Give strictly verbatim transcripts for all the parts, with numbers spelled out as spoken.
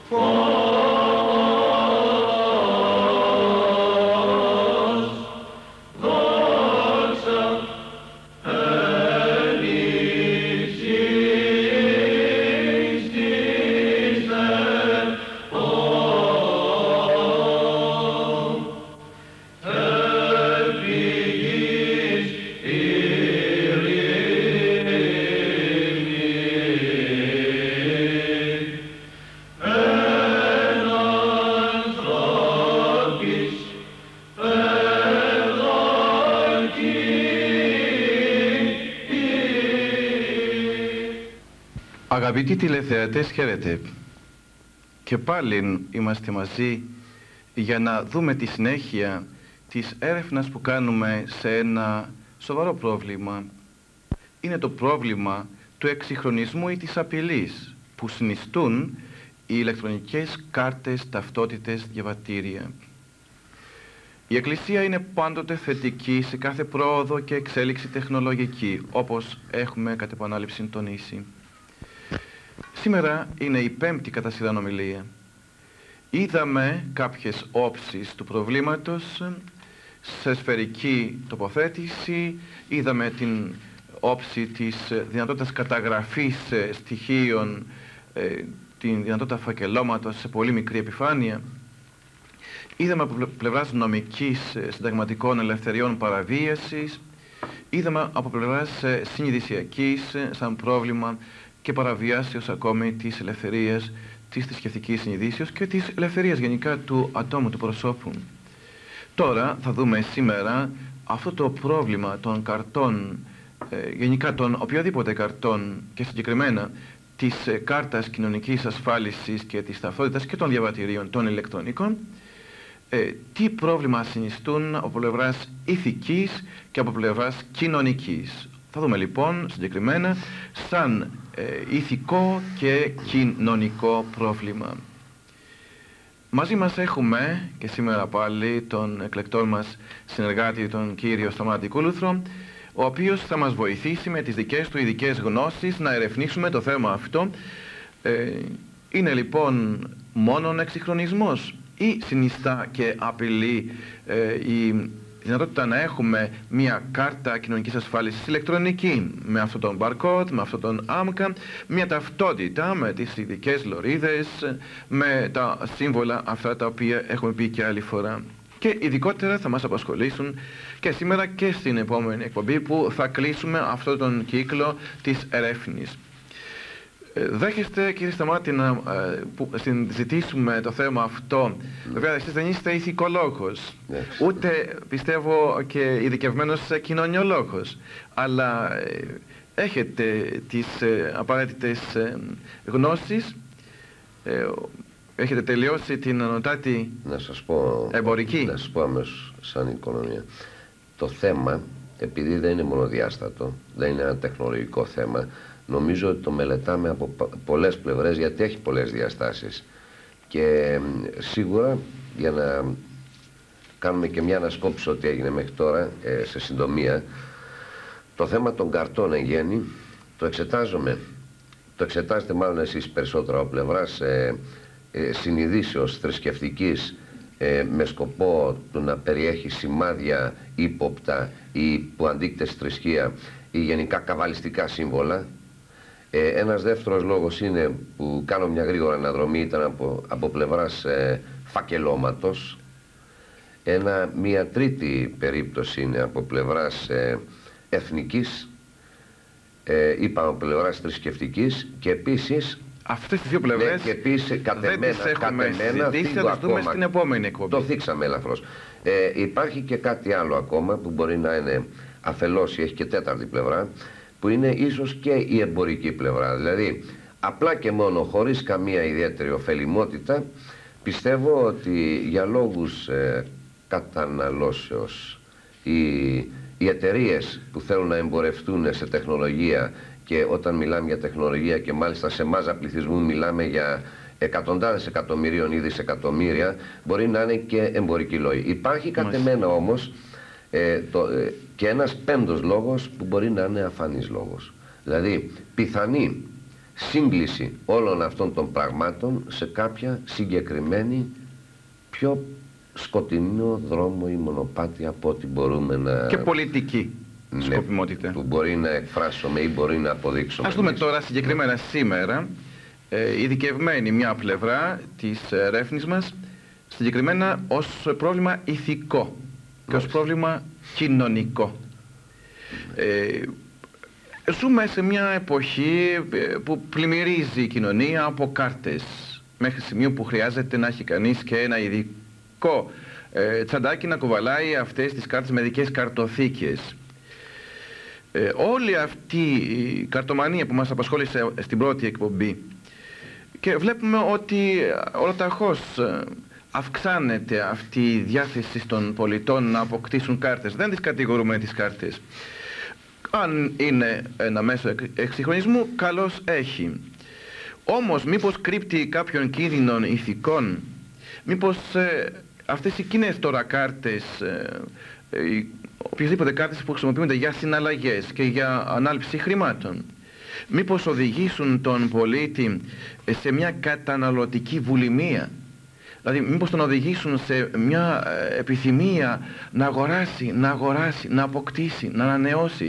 Αγαπητοί τηλεθεατές, χαίρετε. Και πάλι είμαστε μαζί για να δούμε τη συνέχεια της έρευνας που κάνουμε σε ένα σοβαρό πρόβλημα. Είναι το πρόβλημα του εξυγχρονισμού ή της απειλής που συνιστούν οι ηλεκτρονικές κάρτες, ταυτότητες, διαβατήρια. Η Εκκλησία είναι πάντοτε θετική σε κάθε πρόοδο και εξέλιξη τεχνολογική, όπως έχουμε κατ' επανάληψη τονίσει. Σήμερα είναι η πέμπτη κατά σειράν ομιλία. Είδαμε κάποιες όψεις του προβλήματος σε σφαιρική τοποθέτηση, είδαμε την όψη της δυνατότητας καταγραφής στοιχείων, την δυνατότητα φακελώματος σε πολύ μικρή επιφάνεια. Είδαμε από πλευράς νομικής συνταγματικών ελευθεριών παραβίασης, είδαμε από πλευράς συνειδησιακής σαν πρόβλημα και παραβιάσεως ακόμη της ελευθερίας της θρησκευτικής συνειδήσεως και της ελευθερίας γενικά του ατόμου, του προσώπου. Τώρα θα δούμε σήμερα αυτό το πρόβλημα των καρτών, ε, γενικά των οποιοδήποτε καρτών και συγκεκριμένα της ε, κάρτας κοινωνικής ασφάλισης και της ταυτότητας και των διαβατηρίων των ηλεκτρονικών, ε, τι πρόβλημα συνιστούν από πλευράς ηθικής και από πλευράς κοινωνικής. Θα δούμε λοιπόν συγκεκριμένα σαν ε, ηθικό και κοινωνικό πρόβλημα. Μαζί μας έχουμε και σήμερα πάλι τον εκλεκτό μας συνεργάτη, τον κύριο Σταμάτη Κούλουθρο, ο οποίος θα μας βοηθήσει με τις δικές του ειδικές γνώσεις να ερευνήσουμε το θέμα αυτό. Ε, είναι λοιπόν μόνον εξυγχρονισμός ή συνιστά και απειλεί ε, η δυνατότητα να έχουμε μια κάρτα κοινωνικής ασφάλισης ηλεκτρονική με αυτόν τον barcode, με αυτόν τον άμκα, μια ταυτότητα με τις ειδικές λωρίδες, με τα σύμβολα αυτά τα οποία έχουμε πει και άλλη φορά. Και ειδικότερα θα μας απασχολήσουν και σήμερα και στην επόμενη εκπομπή που θα κλείσουμε αυτόν τον κύκλο της ερεύνης. Δέχεστε, κύριε Σταμάτη, να που, συζητήσουμε το θέμα αυτό? Βέβαια, εσείς δεν είστε ηθικολόγος, ούτε πιστεύω και ειδικευμένος κοινωνιολόγος, αλλά έχετε τις ε, απαραίτητες ε, γνώσεις, ε, έχετε τελειώσει την ανωτάτη να σας πω, εμπορική. Να σας πω αμέσως σαν οικονομία. Το θέμα, επειδή δεν είναι μονοδιάστατο, δεν είναι ένα τεχνολογικό θέμα, νομίζω ότι το μελετάμε από πολλές πλευρές, γιατί έχει πολλές διαστάσεις. Και σίγουρα, για να κάνουμε και μια ανασκόπηση ό,τι έγινε μέχρι τώρα, ε, σε συντομία, το θέμα των καρτών εν γέννη το εξετάζομαι, το εξετάζετε μάλλον εσείς περισσότερο από πλευράς ε, ε, συνειδήσεως θρησκευτικής, ε, με σκοπό του να περιέχει σημάδια ύποπτα ή που αντίκειται στη θρησκεία ή γενικά καβαλιστικά σύμβολα. Ε, ένας δεύτερος λόγος είναι που κάνω μια γρήγορα αναδρομή, ήταν από, από πλευράς ε, φακελώματος. Ένα, μια τρίτη περίπτωση είναι από πλευράς ε, εθνικής, ε, είπαμε από πλευράς θρησκευτικής και επίσης αυτές τις δύο πλευρές ναι, και επίσης κατεμένα, δεν τις έχουμε συζητήσει, θα τις δούμε στην επόμενη εκπομπή. Το θίξαμε ελαφρώς. Ε, υπάρχει και κάτι άλλο ακόμα που μπορεί να είναι αφελώς, έχει και τέταρτη πλευρά, που είναι ίσως και η εμπορική πλευρά. Δηλαδή, απλά και μόνο, χωρίς καμία ιδιαίτερη ωφελημότητα, πιστεύω ότι για λόγους ε, καταναλώσεως οι, οι εταιρείες που θέλουν να εμπορευτούν σε τεχνολογία, και όταν μιλάμε για τεχνολογία και μάλιστα σε μάζα πληθυσμού μιλάμε για εκατοντάδες εκατομμυρίων ή δισεκατομμύρια, μπορεί να είναι και εμπορικοί λόγοι. Υπάρχει κατ' εμένα όμως ε, το, ε, και ένας πέμπτος λόγος που μπορεί να είναι αφανής λόγος. Δηλαδή, πιθανή σύγκληση όλων αυτών των πραγμάτων σε κάποια συγκεκριμένη πιο σκοτεινό δρόμο ή μονοπάτι από ό,τι μπορούμε να... Και πολιτική ναι, σκοπιμότητα. Που μπορεί να εκφράσουμε ή μπορεί να αποδείξουμε. Ας δούμε εμείς. τώρα συγκεκριμένα σήμερα, ε, ειδικευμένη μια πλευρά της ερεύνης μας, συγκεκριμένα ως πρόβλημα ηθικό και ως πρόβλημα κοινωνικό. Ε, ζούμε σε μια εποχή που πλημμυρίζει η κοινωνία από κάρτες, μέχρι σημείο που χρειάζεται να έχει κανείς και ένα ειδικό ε, τσαντάκι να κουβαλάει αυτές τις κάρτες με δικές καρτοθήκες. Ε, όλη αυτή η καρτομανία που μας απασχόλησε στην πρώτη εκπομπή, και βλέπουμε ότι ολοταχώς αυξάνεται αυτή η διάθεση των πολιτών να αποκτήσουν κάρτες. Δεν τις κατηγορούμε τις κάρτες. Αν είναι ένα μέσο εξυγχρονισμού, καλώς έχει. Όμως μήπως κρύπτει κάποιον κίνδυνων ηθικών, μήπως ε, αυτές οι κοινές τώρα κάρτες, ε, ε, οποιασδήποτε κάρτες που χρησιμοποιούνται για συναλλαγές και για ανάληψη χρημάτων, μήπως οδηγήσουν τον πολίτη σε μια καταναλωτική βουλημία, δηλαδή μήπως τον οδηγήσουν σε μια επιθυμία να αγοράσει, να αγοράσει, να αποκτήσει, να ανανεώσει,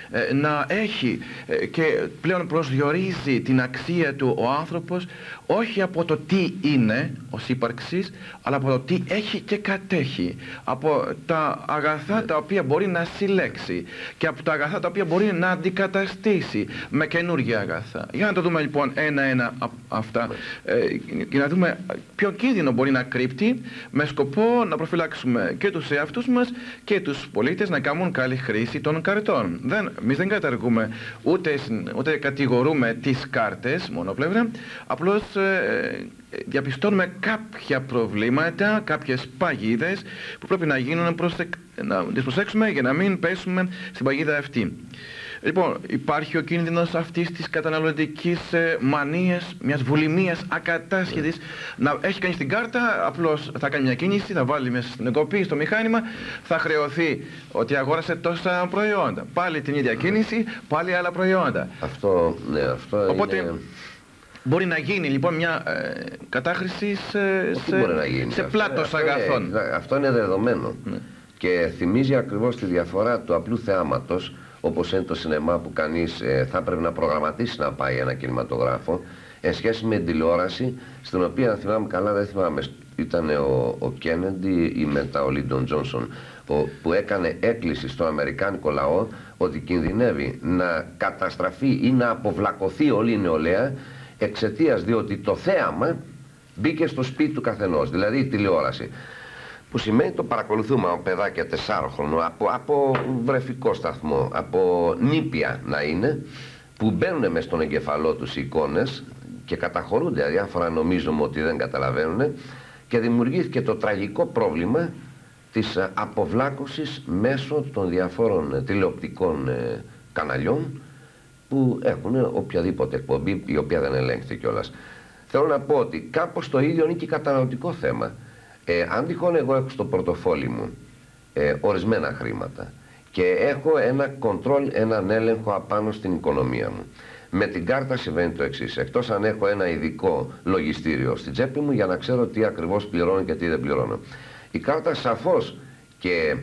να έχει, και πλέον προσδιορίζει την αξία του ο άνθρωπος όχι από το τι είναι ως ύπαρξης, αλλά από το τι έχει και κατέχει, από τα αγαθά τα οποία μπορεί να συλλέξει και από τα αγαθά τα οποία μπορεί να αντικαταστήσει με καινούργια αγαθά. Για να το δούμε λοιπόν ένα-ένα αυτά ε, και να δούμε ποιο κίνδυνο μπορεί να κρύπτει, με σκοπό να προφυλάξουμε και τους εαυτούς μας και τους πολίτες να κάνουν καλή χρήση των καρτών. Δεν, εμείς δεν καταργούμε ούτε, ούτε κατηγορούμε τις κάρτες μονοπλευρά, απλώς ε, διαπιστώνουμε κάποια προβλήματα, κάποιες παγίδες που πρέπει να γίνουν, προσεκ... να τις προσέξουμε για να μην πέσουμε στην παγίδα αυτή. Λοιπόν, υπάρχει ο κίνδυνος αυτής της καταναλωτικής ε, μανίας, μιας βουλημίας ακατάσχετης, να έχει κανείς την κάρτα, απλώς θα κάνει μια κίνηση, θα βάλει μέσα στην εγκοπή, στο μηχάνημα, θα χρεωθεί ότι αγόρασε τόσα προϊόντα. Πάλι την ίδια κίνηση, πάλι άλλα προϊόντα. Αυτό, ναι, αυτό Οπότε, είναι... μπορεί να γίνει λοιπόν μια ε, κατάχρηση σε, σε, σε πλάτος αυτό αγαθών. Είναι, αυτό είναι δεδομένο. Ναι. Και θυμίζει ακριβώς τη διαφορά του απλού θεάματος, όπως είναι το σινεμά που κανείς ε, θα πρέπει να προγραμματίσει να πάει ένα κινηματογράφο, εν σχέση με την τηλεόραση, στην οποία, αν θυμάμαι καλά, δεν θυμάμαι, ήταν ο, ο Κέννεντι ή μετά ο Λίντον Τζόνσον, που έκανε έκκληση στο αμερικάνικο λαό ότι κινδυνεύει να καταστραφεί ή να αποβλακωθεί όλη η νεολαία εξαιτίας διότι το θέαμα μπήκε στο σπίτι του καθενός, δηλαδή η τηλεόραση. Που σημαίνει το παρακολουθούμε από παιδάκια τεσσάροχρονο, από, από βρεφικό σταθμό, από νήπια να είναι, που μπαίνουν μες στον εγκεφαλό τους οι εικόνες και καταχωρούνται αδιάφορα, νομίζουμε ότι δεν καταλαβαίνουν, και δημιουργήθηκε το τραγικό πρόβλημα της αποβλάκωσης μέσω των διαφόρων τηλεοπτικών ε, καναλιών που έχουν οποιαδήποτε εκπομπή, η οποία δεν ελέγχεται κιόλας. Θέλω να πω ότι κάπως το ίδιο είναι και καταναλωτικό θέμα. Ε, αν τυχόν εγώ έχω στο πορτοφόλι μου ε, ορισμένα χρήματα και έχω ένα κοντρόλ, έναν έλεγχο απάνω στην οικονομία μου, με την κάρτα συμβαίνει το εξής: εκτός αν έχω ένα ειδικό λογιστήριο στην τσέπη μου για να ξέρω τι ακριβώς πληρώνω και τι δεν πληρώνω. Η κάρτα σαφώς και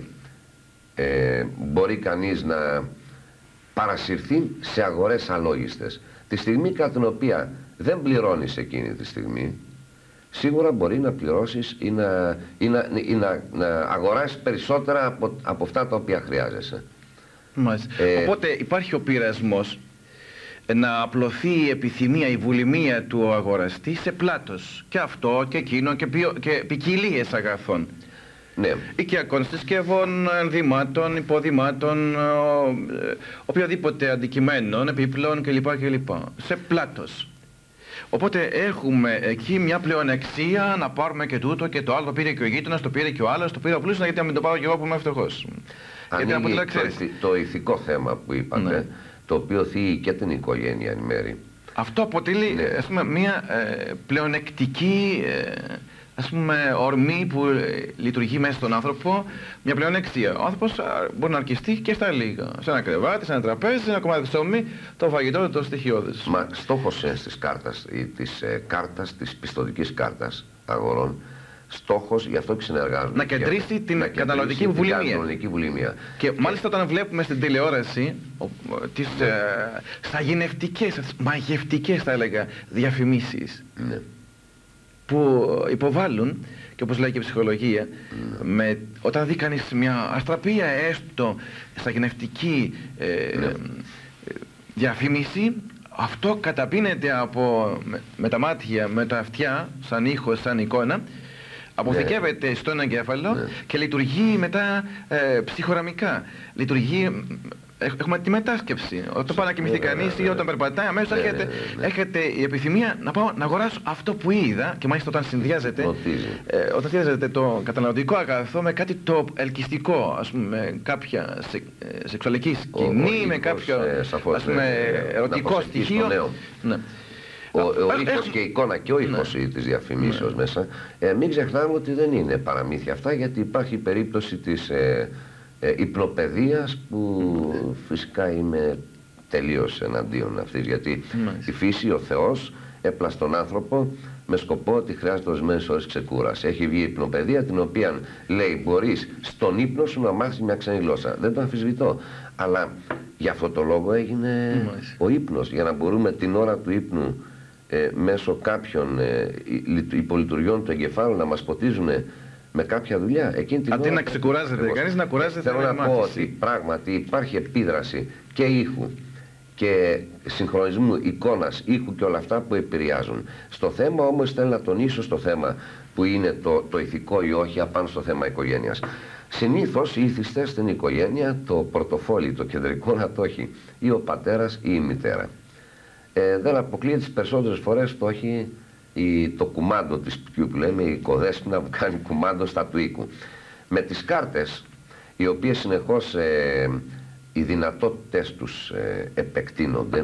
ε, μπορεί κανείς να παρασυρθεί σε αγορές αλόγιστες. Τη στιγμή κατά την οποία δεν πληρώνεις εκείνη τη στιγμή, σίγουρα μπορεί να πληρώσεις ή να, ή να, ή να, να αγοράσεις περισσότερα από, από αυτά τα οποία χρειάζεσαι. Ε, Οπότε υπάρχει ο πειρασμός να απλωθεί η επιθυμία, η βουλημία του αγοραστή σε πλάτος. Και αυτό και εκείνο και, ποιο, και ποικιλίες αγαθών. Ναι. Οικιακών συσκευών, ενδυμάτων, υποδημάτων, οποιοδήποτε αντικειμένων, επίπλων κλπ. κλπ. Σε πλάτος. Οπότε έχουμε εκεί μια πλεονεξία να πάρουμε και τούτο και το άλλο. Το πήρε και ο γείτονας, το πήρε και ο άλλος, το πήρε ο πλούσιος, γιατί να μην το πάρω και εγώ που είμαι φτωχός. Ανοίγει το, το ηθικό θέμα που είπατε, ναι, το οποίο θίγει και την οικογένεια εν μέρη. Αυτό αποτελεί, ναι, ας πούμε, μια ε, πλεονεκτική, ε, ας πούμε, ορμή που λειτουργεί μέσα στον άνθρωπο, μια πλεονεξία. Ο άνθρωπος μπορεί να αρκιστεί και στα λίγα. Σε ένα κρεβάτι, σε ένα τραπέζι, σε ένα κομμάτι ψωμί, το φαγητό, το στοιχειώδες. Μα στόχος ε, της κάρτας, ή της ε, κάρτας, της πιστωτικής κάρτας αγορών, στόχος, γι' αυτό και συνεργάζονται. Να κεντρήσει την να καταναλωτική βουλημία. καταναλωτική βουλημία. Και μάλιστα όταν βλέπουμε στην τηλεόραση τις ναι. ε, σαγηνευτικές, μαγευτικές θα έλεγα, διαφημίσεις, ναι. που υποβάλλουν, και όπως λέει και η ψυχολογία, ναι. με, όταν δει κανείς μια αστραπία έστω σαγηνευτική ε, ναι. διαφήμιση, αυτό καταπίνεται από, με, με τα μάτια, με τα αυτιά, σαν ήχο, σαν εικόνα, αποθηκεύεται ναι. στον εγκέφαλο ναι. και λειτουργεί μετά ε, ψυχοραμικά. Λειτουργεί, έχουμε τη μετάσκεψη. Όταν πάει να κοιμηθεί ναι, κανείς ναι, ή όταν περπατάει, αμέσως ναι, έρχεται, ναι, ναι. έρχεται η επιθυμία να πάω να αγοράσω αυτό που είδα, και μάλιστα όταν συνδυάζεται, ε, όταν συνδυάζεται το καταναλωτικό αγαθό με κάτι το ελκυστικό, ας πούμε, με κάποια σε, ε, σεξουαλική σκηνή, με κάποιο ε, σαφώς, ας πούμε, ε, ερωτικό στοιχείο. Ναι. Ο, ο ήχος και η εικόνα και ο ήχος ναι. της διαφημίσεως ναι. μέσα. Ε, μην ξεχνάμε ότι δεν είναι παραμύθια αυτά, γιατί υπάρχει περίπτωση της ε, ε, υπνοπαιδείας που ναι. φυσικά είμαι τελείως εναντίον αυτής, γιατί ναι. η φύση, ο Θεός έπλασε τον άνθρωπο με σκοπό ότι χρειάζεται ορισμένες ώρες ξεκούραση. Έχει βγει η υπνοπαιδεία, την οποία λέει μπορείς στον ύπνο σου να μάθεις μια ξένη γλώσσα. Δεν το αμφισβητώ. Αλλά για αυτό το λόγο έγινε ναι. ο ύπνος, για να μπορούμε την ώρα του ύπνου Ε, μέσω κάποιων ε, υπολειτουργιών του εγκεφάλου να μας ποτίζουν με κάποια δουλειά. Εκείνη την αντί ώρα, να ξεκουράζεται εγώ, κανείς να κουράζεται. Θέλω να πω ότι πράγματι υπάρχει επίδραση και ήχου και συγχρονισμού εικόνας, ήχου και όλα αυτά που επηρεάζουν. Στο θέμα όμως θέλω να τονίσω στο θέμα που είναι το, το ηθικό ή όχι απάνω στο θέμα οικογένειας. Συνήθως ήθιστε στην οικογένεια το πορτοφόλι, το κεντρικό να το έχει ή ο πατέρας ή η μητέρα. Ε, δεν αποκλείεται τις περισσότερες φορές το έχει η, το κουμάντο της σπιτιού που λέμε, η οικοδέσποινα που κάνει κουμάντο στα του οίκου. Με τις κάρτες, οι οποίες συνεχώς ε, οι δυνατότητες τους ε, επεκτείνονται,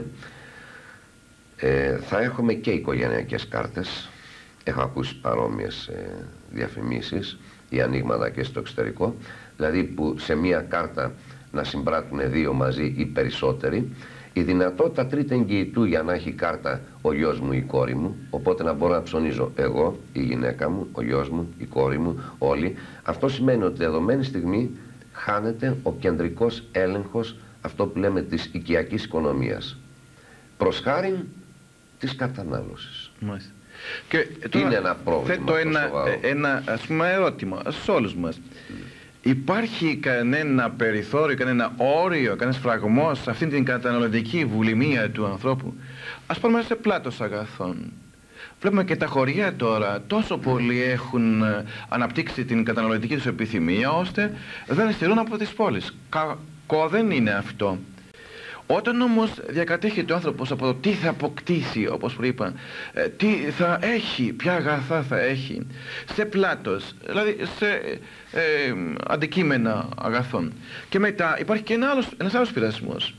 ε, θα έχουμε και οικογενειακές κάρτες. Έχω ακούσει παρόμοιες ε, διαφημίσεις ή ανοίγματα και στο εξωτερικό, δηλαδή που σε μία κάρτα να συμπράττουν δύο μαζί ή περισσότεροι. Η δυνατότητα τρίτη εγγυητού για να έχει κάρτα ο γιος μου ή η κόρη μου, οπότε να μπορώ να ψωνίζω εγώ, η γυναίκα μου, ο γιος μου, η κόρη μου, όλοι. Αυτό σημαίνει ότι δεδομένη στιγμή χάνεται ο κεντρικός έλεγχος, αυτό που λέμε της οικιακής οικονομίας, προς χάριν της κατανάλωσης. Μάλιστα. Και τώρα είναι ένα πρόβλημα. Θέτω ένα, ένα ας πούμε ερώτημα σε όλους μας. Mm. Υπάρχει κανένα περιθώριο, κανένα όριο, κανένας φραγμός σε αυτήν την καταναλωτική βουλημία του ανθρώπου? Ας πούμε σε πλάτος αγαθών. Βλέπουμε και τα χωριά τώρα τόσο πολύ έχουν αναπτύξει την καταναλωτική τους επιθυμία, ώστε δεν στερούν από τις πόλεις. Κακό δεν είναι αυτό. Όταν όμως διακατέχεται ο άνθρωπος από το τι θα αποκτήσει, όπως προείπα, τι θα έχει, ποια αγαθά θα έχει, σε πλάτος, δηλαδή σε ε, αντικείμενα αγαθών. Και μετά υπάρχει και ένα άλλος, ένας άλλος πειρασμός.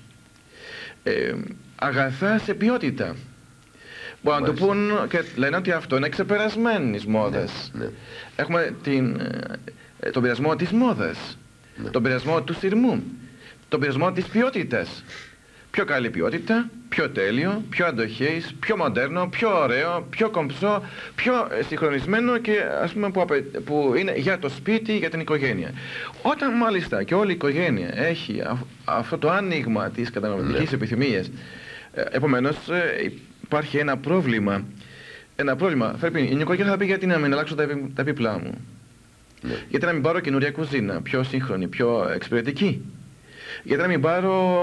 Ε, αγαθά σε ποιότητα. Μπορούν να το πούν και λένε ότι αυτό είναι ξεπερασμένης μόδας. Ναι, ναι. Έχουμε την, ε, τον πειρασμό της μόδας, ναι. τον πειρασμό του σειρμού, τον πειρασμό της ποιότητας. Πιο καλή ποιότητα, πιο τέλειο, πιο αντοχής, πιο μοντέρνο, πιο ωραίο, πιο κομψό, πιο συγχρονισμένο και ας πούμε που, απαι... που είναι για το σπίτι, για την οικογένεια. Όταν μάλιστα και όλη η οικογένεια έχει α... αυτό το άνοιγμα της καταναλωτικής επιθυμίας, επομένως υπάρχει ένα πρόβλημα. Ένα πρόβλημα. Φέρει, η οικογένεια θα πει γιατί να μην αλλάξω τα, επί... τα επίπλα μου. Ναι. Γιατί να μην πάρω καινούρια κουζίνα, πιο σύγχρονη, πιο εξυπηρετική. Γιατί να μην πάρω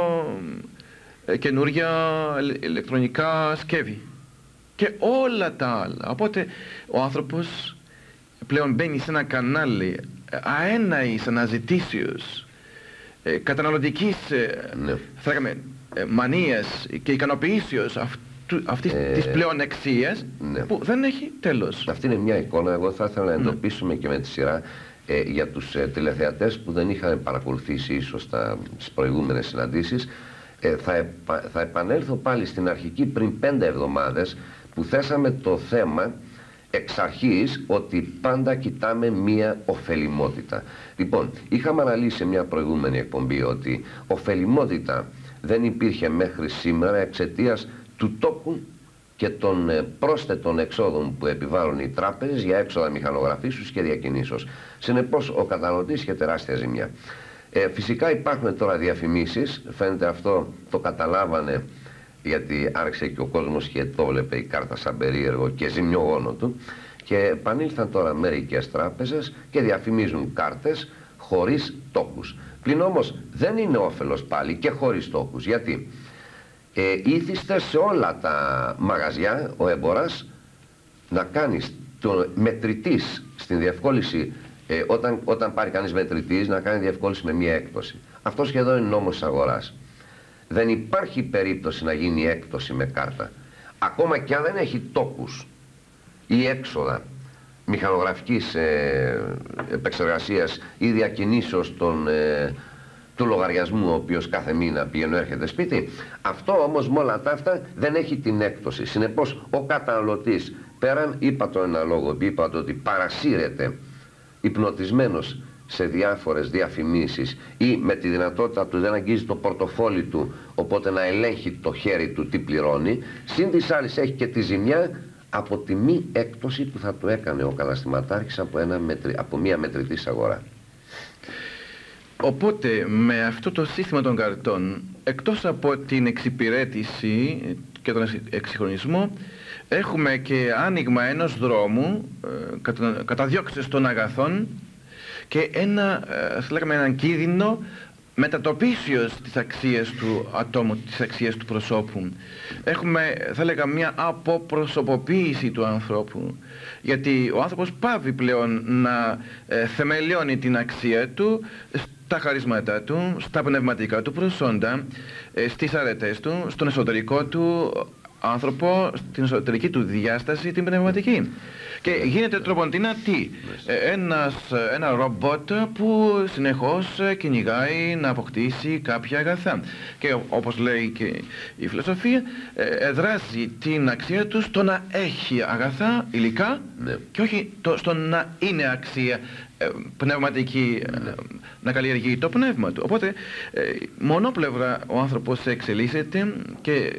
καινούρια ηλεκτρονικά σκεύη και όλα τα άλλα. Οπότε ο άνθρωπος πλέον μπαίνει σε ένα κανάλι αέναης αναζητήσεως, ε, καταναλωτικής ε, ναι. θα λέγαμε, ε, μανίας και ικανοποιήσεως αυτού, αυτής ε, της πλεονεξίας ναι. που δεν έχει τέλος. Αυτή είναι μια εικόνα. Εγώ θα ήθελα να εντοπίσουμε ναι. και με τη σειρά ε, για τους ε, τηλεθεατές που δεν είχαν παρακολουθήσει ίσως τα, τις προηγούμενες συναντήσεις. Ε, θα, επα, θα επανέλθω πάλι στην αρχική πριν πέντε εβδομάδες που θέσαμε το θέμα εξ αρχής ότι πάντα κοιτάμε μία ωφελιμότητα. Λοιπόν, είχαμε αναλύσει σε μια προηγούμενη εκπομπή ότι ωφελιμότητα δεν υπήρχε μέχρι σήμερα εξαιτίας του τόκου και των πρόσθετων εξόδων που επιβάλλουν οι τράπεζες για έξοδα μηχανογραφήσεως και διακινήσεως. Συνεπώς ο καταναλωτής είχε τεράστια ζημιά. Ε, φυσικά υπάρχουν τώρα διαφημίσεις, φαίνεται αυτό το καταλάβανε γιατί άρχισε και ο κόσμος και το βλέπε η κάρτα σαν περίεργο και ζημιογόνο του, και επανήλθαν τώρα μερικές τράπεζες και διαφημίζουν κάρτες χωρίς τόκους. Πλην όμως δεν είναι όφελος πάλι και χωρίς τόκους. Γιατί ε, ήθιστε σε όλα τα μαγαζιά ο έμπορας να κάνεις το μετρητής στην διευκόλυνση, ε, όταν, όταν πάρει κανείς μετρητής, να κάνει διευκόλυνση με μία έκπτωση. Αυτό σχεδόν είναι νόμος της αγοράς. Δεν υπάρχει περίπτωση να γίνει έκπτωση με κάρτα. Ακόμα και αν δεν έχει τόκους ή έξοδα μηχανογραφικής ε, επεξεργασίας ή διακινήσεως των, ε, του λογαριασμού, ο οποίος κάθε μήνα πηγαίνει έρχεται σπίτι, αυτό όμως με όλα τα αυτά δεν έχει την έκπτωση. Συνεπώς ο καταναλωτής, πέραν, είπα το ένα λόγο, είπα το ότι παρασύρεται υπνοτισμένος σε διάφορες διαφημίσεις ή με τη δυνατότητα του δεν αγγίζει το πορτοφόλι του, οπότε να ελέγχει το χέρι του τι πληρώνει, συν της άλλης έχει και τη ζημιά από τη μη έκπτωση που θα του έκανε ο καταστηματάρχης από, ένα μετρη... από μία μετρητής αγορά. Οπότε με αυτό το σύστημα των καρτών, εκτός από την εξυπηρέτηση και τον εξυγχρονισμό, έχουμε και άνοιγμα ενός δρόμου ε, κατα... καταδιώξεις των αγαθών και ένα, θα λέγαμε, έναν κίνδυνο μετατοπίσεως της αξίας του ατόμου, της αξίας του προσώπου. Έχουμε, θα λέγαμε, μια αποπροσωποποίηση του ανθρώπου, γιατί ο άνθρωπος πάβει πλέον να ε, θεμελιώνει την αξία του στα χαρίσματά του, στα πνευματικά του προσόντα, ε, στις αρετές του, στον εσωτερικό του άνθρωπο, στην εσωτερική του διάσταση, την πνευματική. Και γίνεται τροποντίνα τι? Ένας, ένα ρομπότ που συνεχώς κυνηγάει να αποκτήσει κάποια αγαθά. Και όπως λέει και η φιλοσοφία, εδράζει την αξία του στο να έχει αγαθά, υλικά, ναι, και όχι το, στο να είναι αξία πνευματική, ναι, να καλλιεργεί το πνεύμα του. Οπότε μονόπλευρα ο άνθρωπος εξελίσσεται και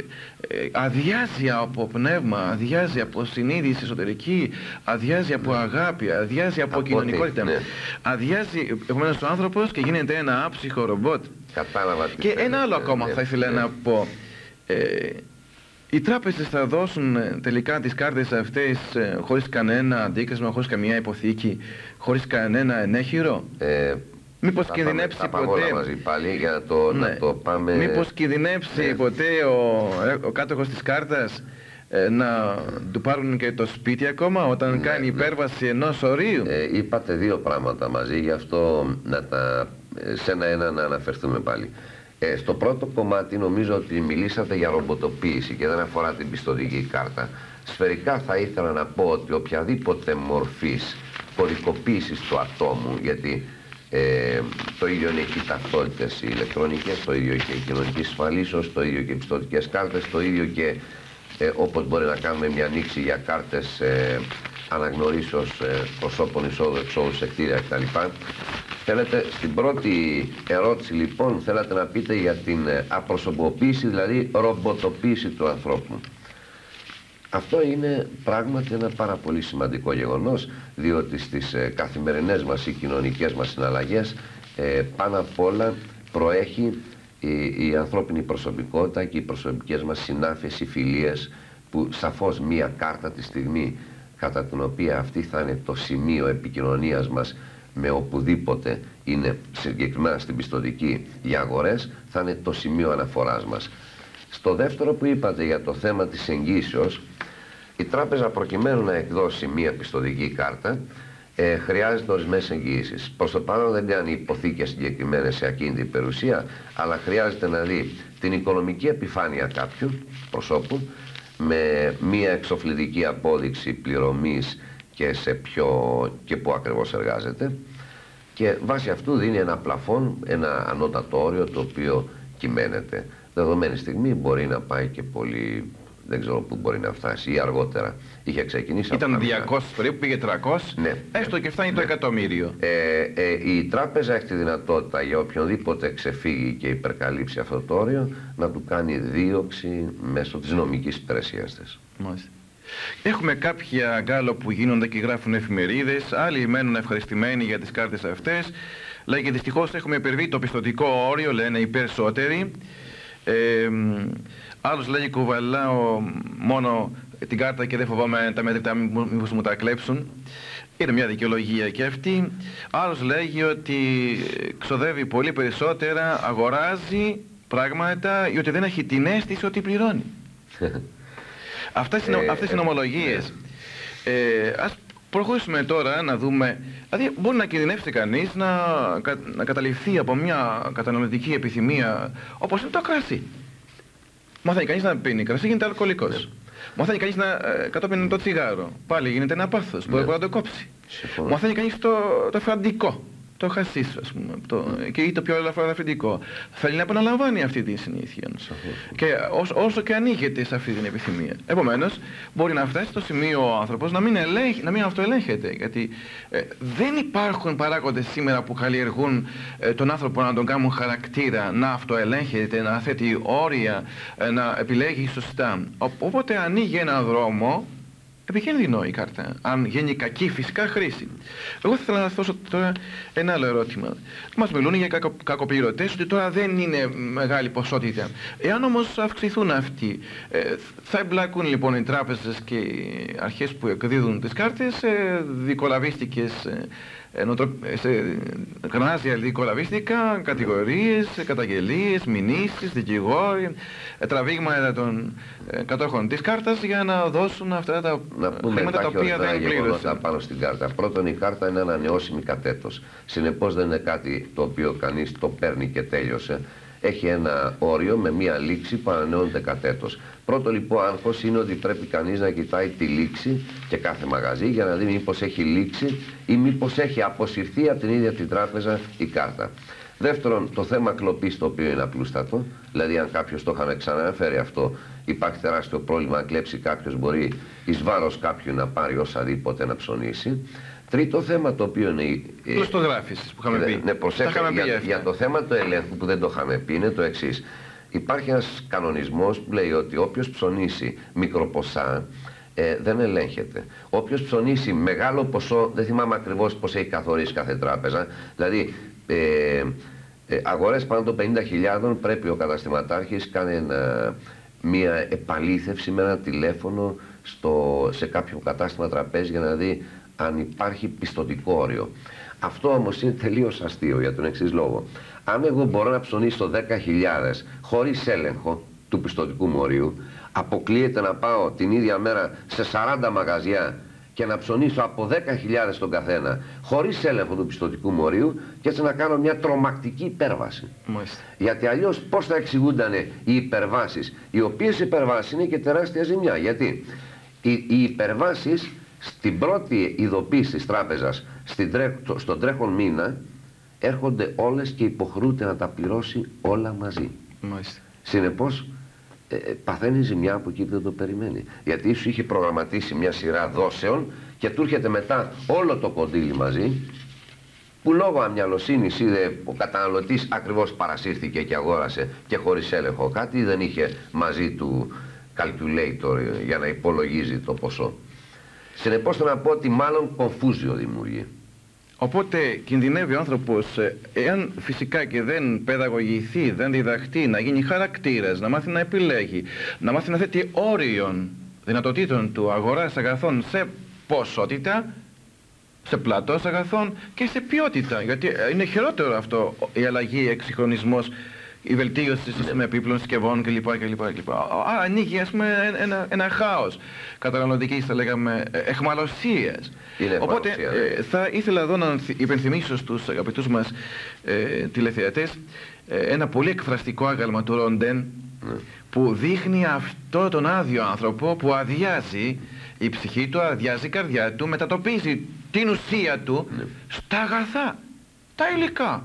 αδειάζει από πνεύμα, αδειάζει από συνείδηση εσωτερική, αδειάζει από ναι. αγάπη, αδειάζει από, από κοινωνικότητα, ναι. αδειάζει επομένως ο άνθρωπος και γίνεται ένα άψυχο ρομπότ. Κατάλαβα. Και ένα άλλο ακόμα ναι, θα ήθελα ναι. να πω. Ε, οι τράπεζες θα δώσουν τελικά τις κάρτες αυτές ε, χωρίς κανένα αντίκρισμα, χωρίς καμία υποθήκη, χωρίς κανένα ενέχειρο? Ε, Μήπως κινδυνεύσει πάμε, ποτέ... όλα μαζί πάλι για το, ναι. να το πάμε... Μήπως κινδυνεύσει ναι. ποτέ ο, ο κάτοχος της κάρτας ε, να του πάρουν και το σπίτι ακόμα όταν ναι, κάνει υπέρβαση ναι. ενός ορίου? Ε, είπατε δύο πράγματα μαζί, γι' αυτό να τα, σε ένα-ένα να αναφερθούμε πάλι. Ε, στο πρώτο κομμάτι νομίζω ότι μιλήσατε για ρομποτοποίηση και δεν αφορά την πιστωτική κάρτα. Σφαιρικά θα ήθελα να πω ότι οποιαδήποτε μορφής κωδικοποίησης του ατόμου, γιατί ε, το ίδιο είναι και οι ταυτότητες οι ηλεκτρονικές, το ίδιο και η κοινωνική ασφαλίσεως, το ίδιο και οι πιστωτικές κάρτες, το ίδιο και ε, όπως μπορεί να κάνουμε μια ανοίξη για κάρτες ε, αναγνωρίσεως ε, προσώπων εισόδου-εξόδου σε κτίρια κτλ. Θέλετε, στην πρώτη ερώτηση λοιπόν θέλατε να πείτε για την απροσωποποίηση, δηλαδή ρομποτοποίηση του ανθρώπου. Αυτό είναι πράγματι ένα πάρα πολύ σημαντικό γεγονός, διότι στις ε, καθημερινές μας ή κοινωνικές μας συναλλαγές ε, πάνω απ' όλα προέχει η, η ανθρώπινη προσωπικότητα και οι προσωπικές μας συνάφειες, οι φιλίες, που σαφώς μία κάρτα τη στιγμή κατά την οποία αυτή θα είναι το σημείο επικοινωνίας μας με οπουδήποτε είναι, συγκεκριμένα στην πιστωτική για αγορές, θα είναι το σημείο αναφοράς μας. Στο δεύτερο που είπατε για το θέμα της εγγύσεως, η τράπεζα προκειμένου να εκδώσει μία πιστωτική κάρτα ε, χρειάζεται ορισμένες εγγύησεις. Προς το παρόν δεν κάνει υποθήκες συγκεκριμένες σε ακίνητη περιουσία, αλλά χρειάζεται να δει την οικονομική επιφάνεια κάποιου προσώπου με μία εξοφλητική απόδειξη πληρωμής και σε ποιο και πού ακριβώς εργάζεται, και βάσει αυτού δίνει ένα πλαφόν, ένα ανώτατο όριο το οποίο κυμαίνεται. Δεδομένη στιγμή μπορεί να πάει και πολύ δεν ξέρω πού μπορεί να φτάσει, ή αργότερα. Είχε ξεκινήσει. Ήταν διακόσιες περίπου, πήγε τριακόσιες, ναι, έστω και φτάνει ναι, το εκατομμύριο. Ε, ε, η τράπεζα έχει τη δυνατότητα για οποιονδήποτε ξεφύγει και υπερκαλύψει αυτό το όριο να του κάνει δίωξη μέσω της νομικής υπηρεσίας της. Μάλιστα. Έχουμε κάποια γκάλο που γίνονται και γράφουν εφημερίδες, άλλοι μένουν ευχαριστημένοι για τις κάρτες αυτές. Λέγε δυστυχώς έχουμε υπερβεί το πιστωτικό όριο, λένε οι περισσότεροι. Ε, άλλος λέγει κουβαλάω μόνο την κάρτα και δεν φοβάμαι τα μέτρητα μήπως μου τα κλέψουν. Είναι μια δικαιολογία και αυτή. Άλλος λέγει ότι ξοδεύει πολύ περισσότερα, αγοράζει πράγματα ή ότι δεν έχει την αίσθηση ότι πληρώνει. Αυτές είναι, αυτές είναι ομολογίες. Ε, ας προχωρήσουμε τώρα να δούμε, δηλαδή μπορεί να κινδυνεύσει κανείς να, να καταληφθεί από μια καταναλωτική επιθυμία όπως είναι το κρασί. Μαθαίνει κανείς να πίνει κρασί, γίνεται αλκοολικός. Μαθαίνει κανείς να ε, κατόπιν το τσιγάρο, πάλι γίνεται ένα πάθος, μπορεί να το κόψει. Μαθαίνει κανείς το, το φραντικό, το χασίς, ας πούμε, το, και ή το πιο ελαφρυντικό. Θέλει να επαναλαμβάνει αυτή τη συνήθεια. Και όσο, όσο και ανοίγεται σε αυτή την επιθυμία. Επομένως, μπορεί να φτάσει στο σημείο ο άνθρωπος να μην, ελέγχει, να μην αυτοελέγχεται. Γιατί ε, δεν υπάρχουν παράγοντες σήμερα που καλλιεργούν ε, τον άνθρωπο να τον κάνουν χαρακτήρα, να αυτοελέγχεται, να θέτει όρια, ε, να επιλέγει σωστά. Οπότε ανοίγει έναν δρόμο. Επικίνδυνο η κάρτα, αν γίνει κακή φυσικά χρήση. Εγώ θα ήθελα να θέσω τώρα ένα άλλο ερώτημα. Μας μιλούν για κακο, κακοπληρωτές, ότι τώρα δεν είναι μεγάλη ποσότητα. Εάν όμως αυξηθούν αυτοί, ε, θα εμπλακούν λοιπόν οι τράπεζες και οι αρχές που εκδίδουν τις κάρτες σε δικολαβίστικες, σε γνάζια δικολαβίστικα, κατηγορίες, καταγγελίες, μηνύσεις, δικηγόροι, τραβήγματα των κατόχων της κάρτας για να δώσουν αυτά τα χρήματα τα οποία δεν πλήρωσαν. Πάνω στην κάρτα. Πρώτον, η κάρτα είναι ανανεώσιμη κατ' έτος. Συνεπώς δεν είναι κάτι το οποίο κανείς το παίρνει και τέλειωσε. Έχει ένα όριο με μία λήξη που ανανεώνεται κατ' έτος. Πρώτο λοιπόν άγχος είναι ότι πρέπει κανείς να κοιτάει τη λήξη και κάθε μαγαζί για να δει μήπως έχει λήξει ή μήπως έχει αποσυρθεί από την ίδια την τράπεζα η κάρτα. Δεύτερον, το θέμα κλοπής, το οποίο είναι απλούστατο, δηλαδή αν κάποιος το είχαμε ξαναφέρει αυτό, υπάρχει τεράστιο πρόβλημα, αν κλέψει κάποιος μπορεί εις βάρος κάποιου να πάρει οσαδήποτε να ψωνίσει. Τρίτο θέμα, το οποίο είναι... Πλωστογράφησης που είχαμε πει. Ναι, προσέξτε, για, για το θέμα του ελέγχου που δεν το είχαμε πει είναι το εξής. Υπάρχει ένας κανονισμός που λέει ότι όποιος ψωνίσει μικροποσά ε, δεν ελέγχεται. Όποιος ψωνίσει μεγάλο ποσό, δεν θυμάμαι ακριβώς πώς έχει καθορίσει κάθε τράπεζα, δηλαδή ε, ε, αγορές πάνω των πενήντα χιλιάδων πρέπει ο καταστηματάρχης κάνει ένα, μια επαλήθευση με ένα τηλέφωνο στο, σε κάποιο κατάστημα τραπέζι για να δει αν υπάρχει πιστωτικό όριο. Αυτό όμως είναι τελείως αστείο για τον εξής λόγο. Αν εγώ μπορώ να ψωνίσω δέκα χιλιάδες χωρίς έλεγχο του πιστωτικού μου ορίου, αποκλείεται να πάω την ίδια μέρα σε σαράντα μαγαζιά και να ψωνίσω από δέκα χιλιάδες τον καθένα χωρίς έλεγχο του πιστωτικού μου ορίου και έτσι να κάνω μια τρομακτική υπέρβαση. Μάλιστα. Γιατί αλλιώς πώς θα εξηγούνταν οι υπερβάσεις, οι οποίες υπερβάσεις είναι και τεράστια ζημιά. Γιατί οι, οι υπερβάσεις στην πρώτη ειδοποίηση της τράπεζας στην τρέχ, στον τρέχον μήνα έρχονται όλες και υποχρεούται να τα πληρώσει όλα μαζί. Μάλιστα. Συνεπώς ε, παθαίνει ζημιά από εκεί που δεν το περιμένει. Γιατί σου είχε προγραμματίσει μια σειρά δόσεων και του έρχεται μετά όλο το κονδύλι μαζί, που λόγω αμυαλοσύνης είδε ο καταναλωτής ακριβώς παρασύρθηκε και αγόρασε και χωρίς έλεγχο κάτι, δεν είχε μαζί του calculator για να υπολογίζει το ποσό. Συνεπώς θέλω να πω ότι μάλλον κομφούζιο δημιουργεί. Οπότε κινδυνεύει ο άνθρωπος, εάν φυσικά και δεν παιδαγωγηθεί, δεν διδαχτεί, να γίνει χαρακτήρας, να μάθει να επιλέγει, να μάθει να θέτει όριων δυνατοτήτων του αγοράς αγαθών σε ποσότητα, σε πλατός αγαθών και σε ποιότητα. Γιατί είναι χειρότερο αυτό η αλλαγή, εξυγχρονισμός, η βελτίωση με επίπλων συσκευών κλπ. κλπ. Άρα ανοίγει, ας πούμε, ένα, ένα χάος καταναλωτικής, θα λέγαμε, εχμαλωσίας. Οπότε ε, θα ήθελα εδώ να υπενθυμίσω στους αγαπητούς μας ε, τηλεθεατές ε, ένα πολύ εκφραστικό άγαλμα του Ροντέν mm. που δείχνει αυτό τον άδειο άνθρωπο που αδειάζει η ψυχή του, αδειάζει η καρδιά του, μετατοπίζει την ουσία του mm. στα αγαθά, τα υλικά.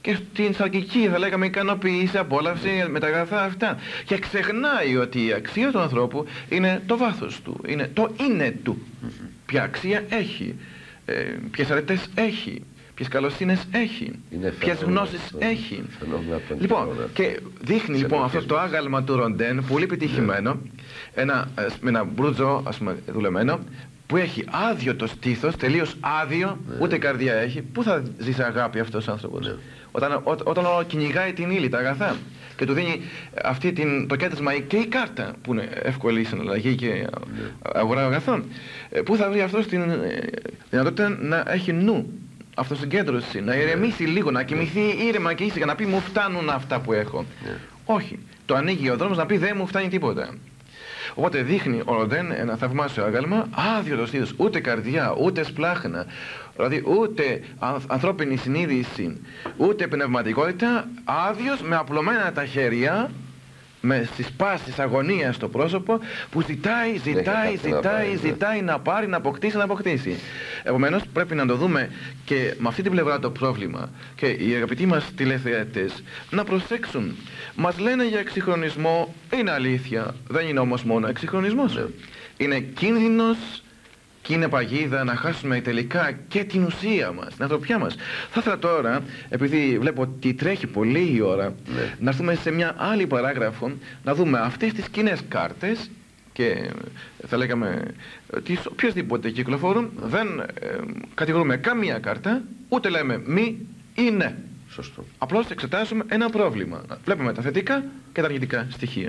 και στην σαρκική, θα λέγαμε, ικανοποίηση, απόλαυση με τα αγαθά αυτά. Και ξεχνάει ότι η αξία του ανθρώπου είναι το βάθος του, είναι το είναι του. Mm-hmm. Ποια αξία έχει, ε, ποιες αρετές έχει, ποιες καλοσύνες έχει, ποιες γνώσεις έχει. Λοιπόν, και δείχνει λοιπόν αυτό το άγαλμα του Ροντέν, πολύ πετυχημένο, ένα, με ένα μπρούτζο, ας πούμε, δουλεμένο, που έχει άδειο το στήθος, τελείως άδειο, ναι. ούτε καρδιά έχει. Πού θα ζήσει αγάπη αυτός ο άνθρωπος? Ναι. Όταν, ό, όταν κυνηγάει την ύλη, τα αγαθά, και του δίνει αυτή την, το κέντρισμα και η κάρτα, που είναι εύκολη συναλλαγή και ναι. αγορά αγαθών, πού θα βρει αυτός την δυνατότητα να έχει νου, αυτοσυγκέντρωση, να ηρεμήσει ναι. λίγο, να κοιμηθεί ήρεμα και ήσυχα, να πει μου φτάνουν αυτά που έχω. Ναι. Όχι. Το ανοίγει ο δρόμος να πει δεν μου φτάνει τίποτα. Οπότε δείχνει ο Ροντέν ένα θαυμάσιο άγαλμα, άδειο το στήθος, ούτε καρδιά, ούτε σπλάχνα, δηλαδή ούτε ανθρώπινη συνείδηση, ούτε πνευματικότητα, άδειος με απλωμένα τα χέρια, με στις πάσης αγωνίας στο πρόσωπο, που ζητάει, ζητάει, ζητάει, να ζητάει να πάρει, να αποκτήσει, να αποκτήσει. Επομένως πρέπει να το δούμε και με αυτή την πλευρά το πρόβλημα, και οι αγαπητοί μας τηλεθεατές να προσέξουν. Μας λένε για εξυγχρονισμό, είναι αλήθεια, δεν είναι όμως μόνο εξυγχρονισμός. Yeah. Είναι κίνδυνος και είναι παγίδα να χάσουμε τελικά και την ουσία μας, την ανθρωπιά μας. Θα ήθελα τώρα, επειδή βλέπω ότι τρέχει πολύ η ώρα, yeah. να έρθουμε σε μια άλλη παράγραφο, να δούμε αυτές τις κοινές κάρτες, και θα λέγαμε τις οποιασδήποτε κυκλοφορούν, δεν ε, κατηγορούμε καμία κάρτα, ούτε λέμε μη ή ναι. Σωστό. Απλώς εξετάζουμε ένα πρόβλημα. Βλέπουμε τα θετικά και τα αρνητικά στοιχεία.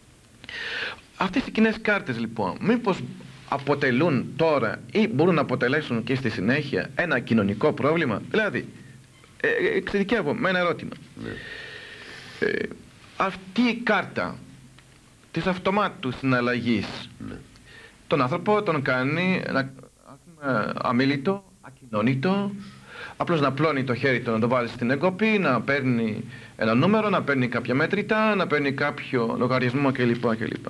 Αυτές οι κοινές κάρτες λοιπόν, μήπως αποτελούν τώρα ή μπορούν να αποτελέσουν και στη συνέχεια ένα κοινωνικό πρόβλημα? Δηλαδή, ε, εξειδικεύω με ένα ερώτημα. Ναι. Ε, αυτή η κάρτα της αυτομάτου συναλλαγής, ναι. τον άνθρωπο τον κάνει να, αμίλητο, ακοινώνητο, απλώς να πλώνει το χέρι του, να το βάλει στην εγκοπή, να παίρνει ένα νούμερο, να παίρνει κάποια μέτρητα, να παίρνει κάποιο λογαριασμό κλπ. κλπ.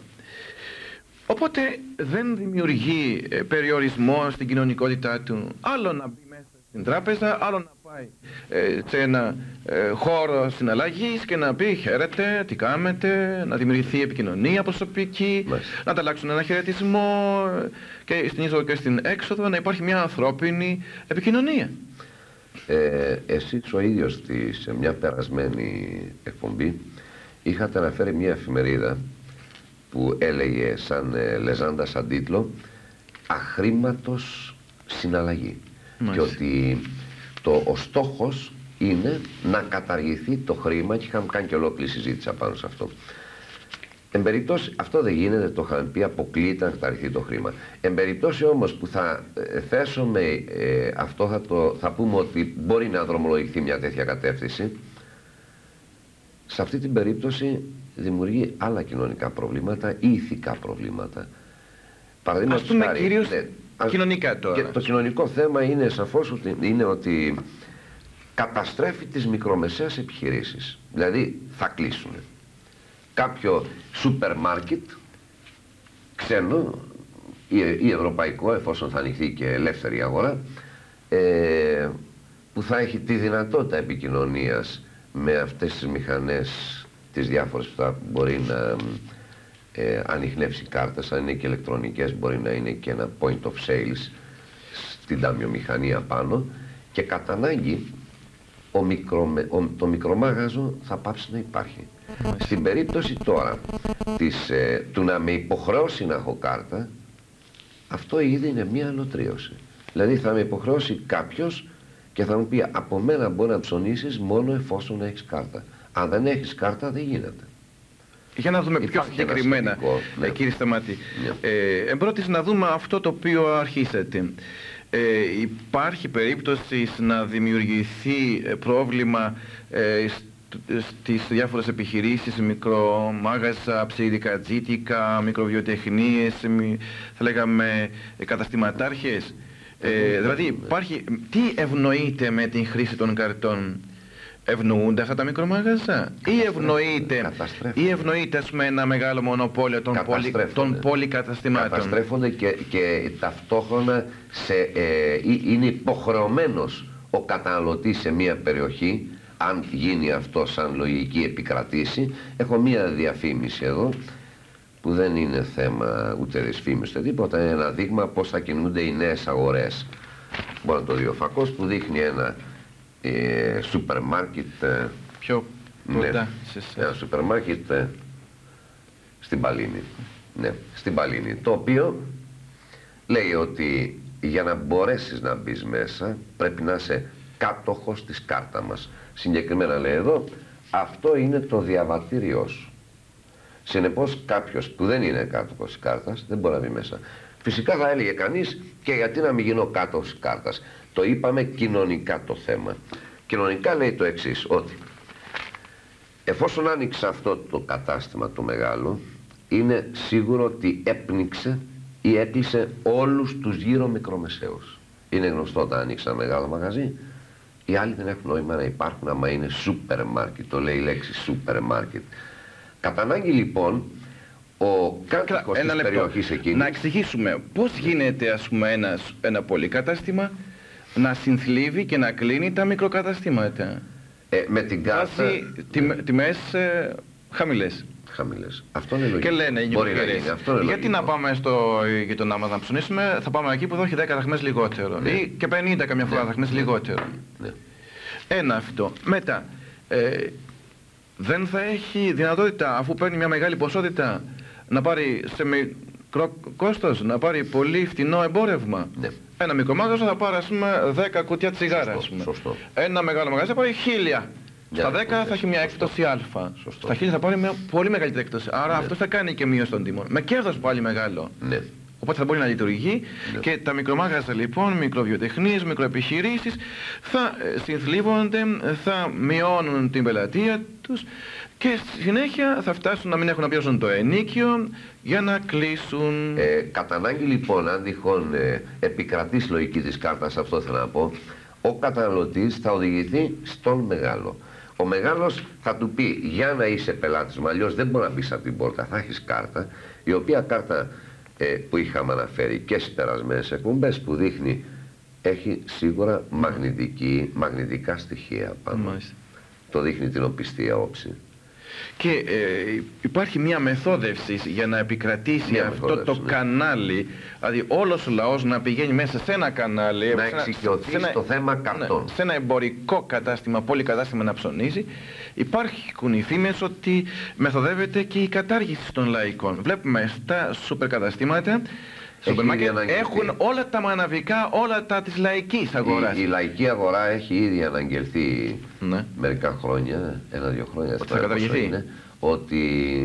Οπότε δεν δημιουργεί ε, περιορισμό στην κοινωνικότητά του. Άλλο να μπει μέσα στην τράπεζα, άλλο να πάει ε, σε ένα ε, χώρο συναλλαγής και να πει χαίρετε, τι κάνετε, να δημιουργηθεί επικοινωνία προσωπική, Μάλιστα. να ανταλλάξουν ένα χαιρετισμό και στην είσοδο και στην έξοδο, να υπάρχει μια ανθρώπινη επικοινωνία. Ε, εσείς ο ίδιος στη, σε μια περασμένη εκπομπή είχατε αναφέρει μια εφημερίδα που έλεγε σαν ε, λεζάντα, σαν τίτλο, αχρήματος συναλλαγή. Μάλιστα. Και ότι το, ο στόχος είναι να καταργηθεί το χρήμα, και είχαμε κάνει και ολόκληρη συζήτηση πάνω σε αυτό. Εν περιπτώσει, αυτό δεν γίνεται, το είχαμε πει, αποκλείεται να καταργηθεί το χρήμα. Εν περιπτώσει όμως που θα ε, θέσουμε ε, αυτό, θα, το, θα πούμε ότι μπορεί να δρομολογηθεί μια τέτοια κατεύθυνση. Σε αυτή την περίπτωση δημιουργεί άλλα κοινωνικά προβλήματα ή ηθικά προβλήματα. Ας πούμε χάρη, κυρίως ναι, ας, κοινωνικά τώρα. Και το κοινωνικό θέμα είναι σαφώς ότι, είναι ότι καταστρέφει τις μικρομεσαίες επιχειρήσεις. Δηλαδή θα κλείσουν. Κάποιο σούπερ μάρκετ ξένο ή, ή ευρωπαϊκό, εφόσον θα ανοιχθεί και ελεύθερη αγορά, ε, που θα έχει τη δυνατότητα επικοινωνίας με αυτές τις μηχανές, τις διάφορες που θα μπορεί να ε, ανιχνεύσει κάρτες, αν είναι και ηλεκτρονικές, μπορεί να είναι και ένα point of sales στην ταμιομηχανία πάνω, και κατά ανάγκη ο μικρο, ο, το μικρομάγαζο θα πάψει να υπάρχει. Στην περίπτωση τώρα της, ε, του να με υποχρεώσει να έχω κάρτα, αυτό ήδη είναι μία αλωτρίωση. Δηλαδή θα με υποχρεώσει κάποιος και θα μου πει από μένα μπορεί να ψωνίσεις μόνο εφόσον έχεις κάρτα. Αν δεν έχεις κάρτα δεν γίνεται. Για να δούμε πιο συγκεκριμένα, ναι. κύριε Σταμάτη, ναι. ε, εμπρότης να δούμε αυτό το οποίο αρχίσατε. Ε, υπάρχει περίπτωση να δημιουργηθεί πρόβλημα ε, στις διάφορες επιχειρήσεις, μικρομάγαζα, ψηρικατζίτικα, μικροβιοτεχνίες, θα λέγαμε καταστηματάρχες. Ε, δηλαδή υπάρχει, τι ευνοείται με την χρήση των καρτών? Ευνοούνται αυτά τα μικρομάγαζα ή ευνοείται, ή ευνοείται ας πούμε, ένα μεγάλο μονοπόλιο των, πολυ, των πολυκαταστημάτων? Καταστρέφονται και, και ταυτόχρονα σε, ε, είναι υποχρεωμένος ο καταναλωτής σε μια περιοχή, αν γίνει αυτό σαν λογική επικρατήσει. Έχω μία διαφήμιση εδώ που δεν είναι θέμα ούτε δυσφήμιση ούτε τίποτα, είναι ένα δείγμα πώς θα κινούνται οι νέες αγορές. Μπορεί να το δει ο φακός που δείχνει ένα ε, σούπερ μάρκετ, ε, πιο κοντά, ναι, σε ένα σούπερ μάρκετ ε, στην Παλίνη, ναι, στην Παλίνη, το οποίο λέει ότι για να μπορέσεις να μπεις μέσα πρέπει να είσαι κάτοχος της κάρτα μας. Συγκεκριμένα λέει εδώ, αυτό είναι το διαβατήριό σου. Συνεπώς κάποιος που δεν είναι κάτοχος της κάρτας δεν μπορεί να μπει μέσα. Φυσικά θα έλεγε κανείς, και γιατί να μην γίνω κάτοχος της κάρτας. Το είπαμε κοινωνικά το θέμα. Κοινωνικά λέει το εξής, ότι εφόσον άνοιξε αυτό το κατάστημα το μεγάλο, είναι σίγουρο ότι έπνιξε ή έκλεισε όλους τους γύρω μικρομεσαίους. Είναι γνωστό όταν άνοιξε ένα μεγάλο μαγαζί, οι άλλοι δεν έχουν νόημα να υπάρχουν άμα είναι σούπερ μάρκετ, το λέει η λέξη σούπερ μάρκετ. Κατά ανάγκη λοιπόν, ο κάτοικος της περιοχής εκείνης... Να εξηγήσουμε πώς γίνεται, ας πούμε, ένα, ένα πολυκατάστημα να συνθλίβει και να κλείνει τα μικροκαταστήματα. Ε, με την κάρτα... Βάζει τιμ, τιμές ε, χαμηλές. Χαμηλές. Αυτό είναι λογικό. Και λένε οι νοικοκυρές, γιατί να πάμε στο γειτονά μας να ψωνίσουμε, θα πάμε εκεί που δώσει δέκα δραχμές λιγότερο. Ναι. Ή και πενήντα καμιά φορά ναι. δραχμές ναι. λιγότερο. Ναι. Ένα αυτό. Μετά, ε, δεν θα έχει δυνατότητα, αφού παίρνει μια μεγάλη ποσότητα, να πάρει σε μικρό κόστος, να πάρει πολύ φτηνό εμπόρευμα. Ναι. Ένα μικρό μάγαζο θα πάρει, ας πούμε, δέκα κουτιά τσιγάρα. Σωστό, ας πούμε. Σωστό. Ένα μεγάλο μαγαζί θα πάρει χίλια. Στα δέκα θα έχει μια έκπτωση α. Σωστό. Στα χίλια θα πάρει μια πολύ μεγαλύτερη έκπτωση. Άρα ναι. αυτό θα κάνει και μείωση των τιμών. Με κέρδος πάλι μεγάλο. Ναι. Οπότε θα μπορεί να λειτουργεί ναι. και τα μικρομάγαζα λοιπόν, μικροβιοτεχνίες, μικροεπιχειρήσεις θα συνθλίβονται, θα μειώνουν την πελατεία τους και στη συνέχεια θα φτάσουν να μην έχουν να πληρώσουν το ενίκιο για να κλείσουν. Ε, κατά ανάγκη λοιπόν, αν τυχόν ε, επικρατείς λογική της κάρτας, αυτό θέλω να πω, ο καταναλωτής θα οδηγηθεί στον μεγάλο. Ο μεγάλος θα του πει, για να είσαι πελάτης μου, αλλιώς δεν μπορεί να μπεις από την πόρτα, θα έχεις κάρτα, η οποία κάρτα ε, που είχαμε αναφέρει και στις περασμένες εκπομπές, που δείχνει, έχει σίγουρα μαγνητική, μαγνητικά στοιχεία πάνω. Μάλιστα. Το δείχνει την οπιστία όψη. Και ε, υπάρχει μια μεθόδευση για να επικρατήσει μια αυτό το ναι. κανάλι, δηλαδή όλος ο λαός να πηγαίνει μέσα σε ένα κανάλι, να εξοικειωθεί στο θέμα καρτών, ναι, σε ένα εμπορικό κατάστημα, πολυκατάστημα να ψωνίζει. Υπάρχουν οι φήμες ότι μεθοδεύεται και η κατάργηση των λαϊκών. Βλέπουμε στα σούπερ καταστήματα, έχουν όλα τα μαναβικά, όλα τα της λαϊκής αγοράς. Η, η λαϊκή αγορά έχει ήδη αναγγελθεί ναι. μερικά χρόνια, ένα-δύο χρόνια, ότι θα καταργηθεί. Είναι, ότι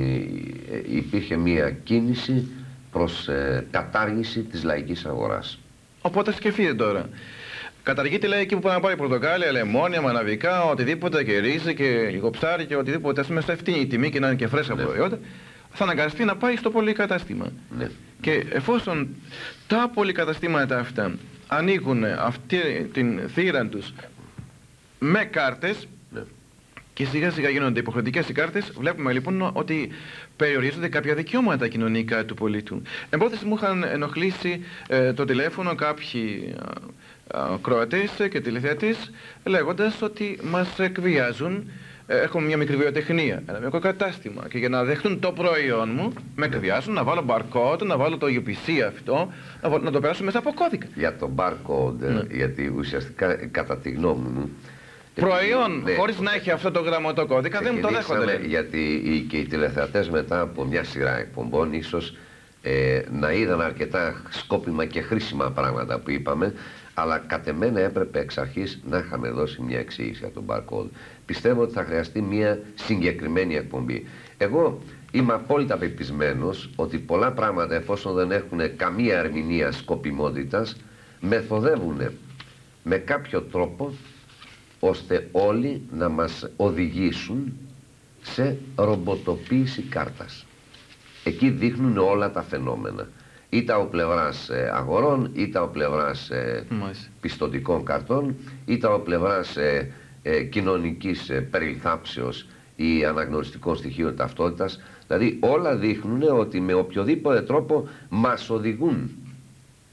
υπήρχε μία κίνηση προς ε, κατάργηση της λαϊκής αγοράς. Οπότε σκεφτείτε τώρα. Καταργείται λαϊκή που πάει να πάρει πορτοκάλια, λεμόνια, μαναβικά, οτιδήποτε και ρύζι και λίγο ψάρι και οτιδήποτε, ας πούμε, σε ευθύνη τιμή και να είναι και φρέσκα ναι. προϊόντα. Θα αναγκαστεί να πάει στο πολυκατάστημα. Ναι. Και εφόσον τα πολυκαταστήματα αυτά ανοίγουν αυτή την θύρα τους με κάρτες ναι. και σιγά σιγά γίνονται υποχρεωτικές οι κάρτες, βλέπουμε λοιπόν ότι περιορίζονται κάποια δικαιώματα κοινωνικά του πολίτου. Εμπόδες μου είχαν ενοχλήσει ε, το τηλέφωνο κάποιοι ακροατές και τηλεθεατές λέγοντας ότι μας εκβιάζουν. Έχουμε μια μικρή βιοτεχνία, ένα μικρό κατάστημα και για να δεχτούν το προϊόν μου με εκβιάζουν να βάλω barcode, να βάλω το γιου πι σι αυτό, να, βάλω, να το περάσω μέσα από κώδικα. Για το barcode, ναι. γιατί ουσιαστικά κατά τη γνώμη μου προϊόν δε, χωρίς δε, να έχει αυτό το γραμματό κώδικα δεν μου το δέχονται. Γιατί οι, και οι τηλεθεατές μετά από μια σειρά εκπομπών ίσως ε, να είδαν αρκετά σκόπιμα και χρήσιμα πράγματα που είπαμε, αλλά κατ' εμένα έπρεπε εξ αρχής να είχαμε δώσει μια εξήγηση για τον barcode. Πιστεύω ότι θα χρειαστεί μια συγκεκριμένη εκπομπή. Εγώ είμαι απόλυτα πεπισμένος ότι πολλά πράγματα, εφόσον δεν έχουν καμία ερμηνεία σκοπιμότητας, μεθοδεύουν με κάποιο τρόπο ώστε όλοι να μας οδηγήσουν σε ρομποτοποίηση κάρτας. Εκεί δείχνουν όλα τα φαινόμενα. Είτε από πλευράς ε, αγορών, είτε από πλευράς ε, πιστωτικών καρτών, είτε από πλευράς ε, ε, κοινωνικής ε, περιλθάψεως ή αναγνωριστικών στοιχείων ταυτότητας. Δηλαδή όλα δείχνουν ότι με οποιοδήποτε τρόπο μας οδηγούν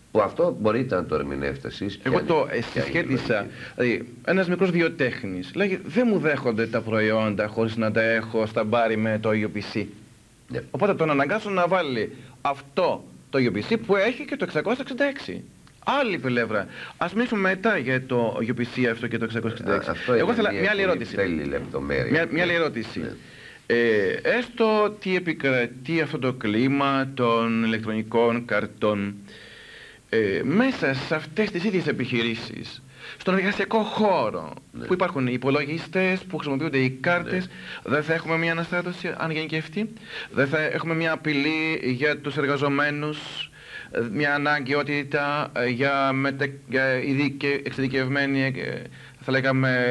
Που αυτό μπορείτε να το ερμηνεύετε εσείς. Εγώ το συσχέτισα. Δηλαδή, ένας μικρός βιοτέχνης λέγει δεν μου δέχονται τα προϊόντα χωρίς να τα έχω στα μπάρι με το γιου πι σι. Ναι. Οπότε τον αναγκάσουν να βάλει αυτό το γιου πι σι που έχει και το εξακόσια εξήντα έξι. Άλλη πλευρά. Ας μιλήσουμε μετά για το γιου πι σι αυτό και το εξακόσια εξήντα έξι. Αυτό Εγώ ήθελα μια άλλη ερώτηση. Μια, μια άλλη ερώτηση. Ναι. Ε, έστω ότι επικρατεί αυτό το κλίμα των ηλεκτρονικών καρτών ε, μέσα σε αυτές τις ίδιες επιχειρήσεις, στον εργασιακό χώρο, ναι, που υπάρχουν οι υπολογιστές, που χρησιμοποιούνται οι κάρτες, ναι, δεν θα έχουμε μια αναστάτωση αν γενικευτεί, δεν θα έχουμε μια απειλή για τους εργαζομένους, μια αναγκαιότητα για, μετε, για ειδικε, εξειδικευμένη, θα λέγαμε,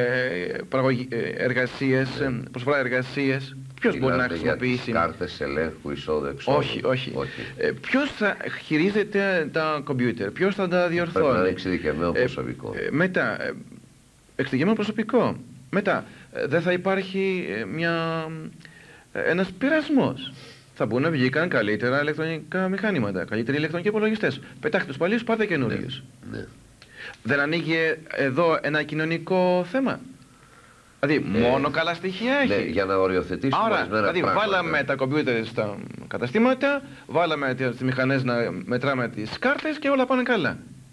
εργασίες, ναι, προσφορά εργασίες. Ποιος μπορεί να χρησιμοποιήσει κάρτες ελέγχου εισόδου-εξόδου? Όχι, όχι. όχι. Ε, ποιος θα χειρίζεται τα κομπιούτερ, ποιος θα τα διορθώνει? Πρέπει να είναι εξειδικευμένο προσωπικό. Ε, ε, μετά, ε, εξειδικευμένο προσωπικό. Μετά, ε, δεν θα υπάρχει ε, μια, ε, ένας πειρασμός. Θα μπουν, βγήκαν καλύτερα ηλεκτρονικά μηχανήματα, καλύτεροι ηλεκτρονικοί υπολογιστές. Πετάχτε τους παλιούς, πάρτε καινούριους. Ναι, ναι. Δεν ανοίγει εδώ ένα κοινωνικό θέμα? Δηλαδή, ε, μόνο καλά στοιχεία έχει. Ναι, για να οριοθετήσουμε ορισμένα πράγματα. Δηλαδή, βάλαμε τα κομπιούτερ στα καταστήματα, βάλαμε τις μηχανές να μετράμε τις κάρτες και όλα πάνε καλά.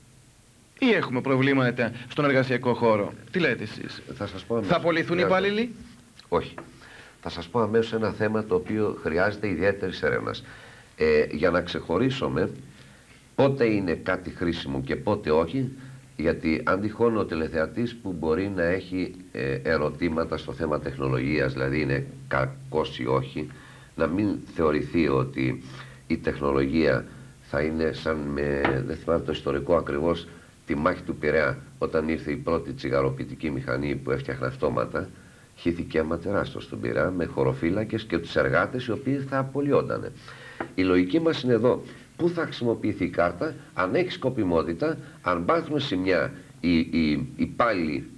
Ή έχουμε προβλήματα στον εργασιακό χώρο? Τι λέτε εσείς? Θα σας πω αμέσως. Θα απολυθούν οι υπάλληλοι? Όχι. Θα σας πω αμέσως ένα θέμα το οποίο χρειάζεται ιδιαίτερης έρευνας. Ε, για να ξεχωρίσουμε πότε είναι κάτι χρήσιμο και πότε όχι. Γιατί αν τυχόν ο τηλεθεατής που μπορεί να έχει ε, ερωτήματα στο θέμα τεχνολογίας, δηλαδή είναι κακός ή όχι, να μην θεωρηθεί ότι η τεχνολογία θα είναι σαν με, δεν θυμάμαι το ιστορικό ακριβώς, τη μάχη του Πειραιά, όταν ήρθε η πρώτη τσιγαροποιητική μηχανή που έφτιαχνε αυτόματα, χύθηκε αίμα τεράστιο στον Πειραιά με χωροφύλακες και τους εργάτες οι οποίοι θα απολυόντανε. Η λογική μας είναι εδώ. Πού θα χρησιμοποιηθεί η κάρτα, αν έχει σκοπιμότητα, αν πάθουν σημεία οι, οι υπάλληλοι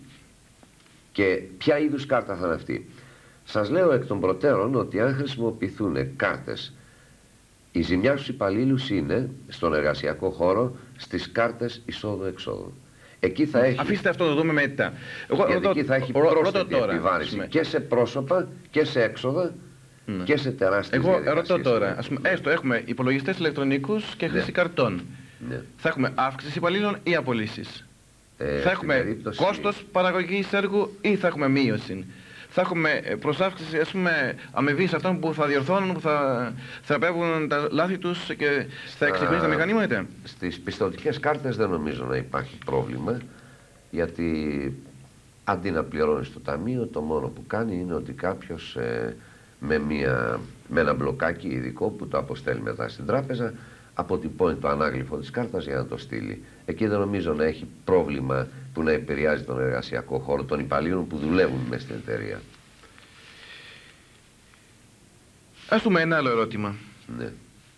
και ποια είδους κάρτα θα είναι αυτή. Σας λέω εκ των προτέρων ότι αν χρησιμοποιηθούν κάρτες, η ζημιά στους υπαλλήλους είναι στον εργασιακό χώρο στις κάρτες εισόδου-εξόδου. Εκεί θα έχει... Αφήστε αυτό να το δούμε μετά. Εγώ, Γιατί ρωτώ, εκεί θα έχει πρόσθετη επιβάρηση και σε πρόσωπα και σε έξοδα. Ναι. Και σε τεράστιες Εγώ ρωτώ τώρα, ας πούμε, έστω έχουμε υπολογιστές ηλεκτρονικούς και χρήση, ναι, καρτών. Ναι. Θα έχουμε αύξηση υπαλλήλων ή απολύσεις? Ε, θα έχουμε περίπτωση... κόστος παραγωγής έργου ή θα έχουμε μείωση? Θα έχουμε προσάυξηση, ας πούμε, αμοιβής αυτών που θα διορθώνουν, που θα θεραπεύουν τα λάθη τους και θα εξυπηρετήσουν τα μηχανήματα? Στις πιστωτικές κάρτες δεν νομίζω να υπάρχει πρόβλημα, γιατί αντί να πληρώνεις το ταμείο, το μόνο που κάνει είναι ότι κάποιος ε, με, μια, με ένα μπλοκάκι ειδικό που το αποστέλνει μετά στην τράπεζα, αποτυπώνει το ανάγλυφο της κάρτας για να το στείλει. Εκεί δεν νομίζω να έχει πρόβλημα που να επηρεάζει τον εργασιακό χώρο των υπαλλήλων που δουλεύουν μέσα στην εταιρεία. Ας δούμε ένα άλλο ερώτημα. Ναι.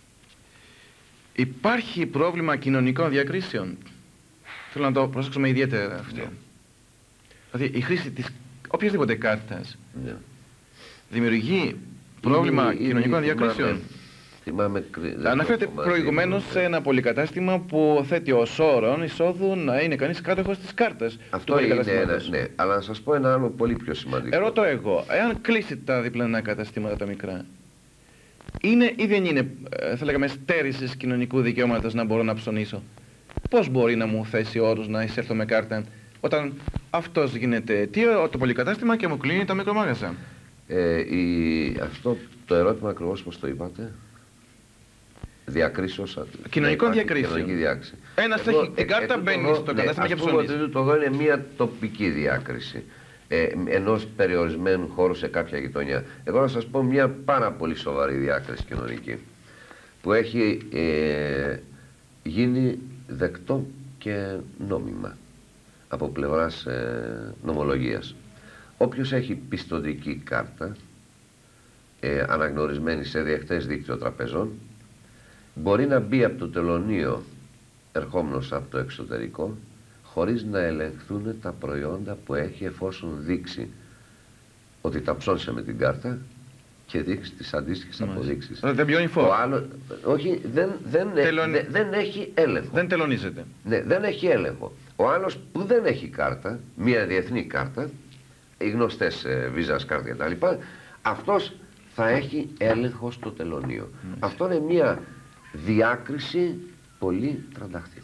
Υπάρχει πρόβλημα κοινωνικών διακρίσεων? Θέλω να το προσέξουμε ιδιαίτερα αυτό. Ναι. Δηλαδή η χρήση της οποιασδήποτε κάρτας, ναι, δημιουργεί πρόβλημα είναι, κοινωνικών είναι, διακρίσεων? Θυμάμαι, αναφέρεται προηγουμένως σε ένα πολυκατάστημα που θέτει ως όρον εισόδου να είναι κανείς κάτοχος της κάρτας. Αυτό είναι ένα, ναι, αλλά να σας πω ένα άλλο πολύ πιο σημαντικό. Ερωτώ εγώ, εάν κλείσει τα διπλανά καταστήματα τα μικρά, είναι ή δεν είναι, θα λέγαμε, στέρησης κοινωνικού δικαιώματος να μπορώ να ψωνίσω? Πώς μπορεί να μου θέσει όρους να εισέλθω με κάρτα όταν αυτός γίνεται αιτίο, το πολυκατάστημα, και μου κλείνει τα μικρομάγαζα? Ε, η, αυτό το ερώτημα ακριβώς πώς το είπατε? Διακρίσεως, κοινωνικών διακρίσεων. Ένας έχει την κάρτα, μπαίνει στο κατάστημα και ψωνίζει. Το εδώ είναι μια τοπική διάκριση ε, ενός περιορισμένου χώρου σε κάποια γειτονιά. Εγώ να σας πω μια πάρα πολύ σοβαρή διάκριση κοινωνική που έχει ε, γίνει δεκτό και νόμιμα από πλευράς ε, νομολογίας. Όποιος έχει πιστωτική κάρτα ε, αναγνωρισμένη σε διεθνές δίκτυο τραπεζών μπορεί να μπει από το τελωνείο ερχόμενος από το εξωτερικό χωρίς να ελεγχθούν τα προϊόντα που έχει, εφόσον δείξει ότι τα ψώνισε με την κάρτα και δείξει τις αντίστοιχες αποδείξεις. Δεν πληρώνει φόρο. Άλλο, όχι, δεν, δεν, Τελων... δε, δεν έχει έλεγχο. Δεν τελωνίζεται. Ναι, δεν έχει έλεγχο. Ο άλλος που δεν έχει κάρτα, μια διεθνή κάρτα, οι γνωστές ε, βίζας κάρτα κτλ., αυτός θα έχει έλεγχο στο τελωνείο. Mm. Αυτό είναι μια διάκριση πολύ τρανταχτή.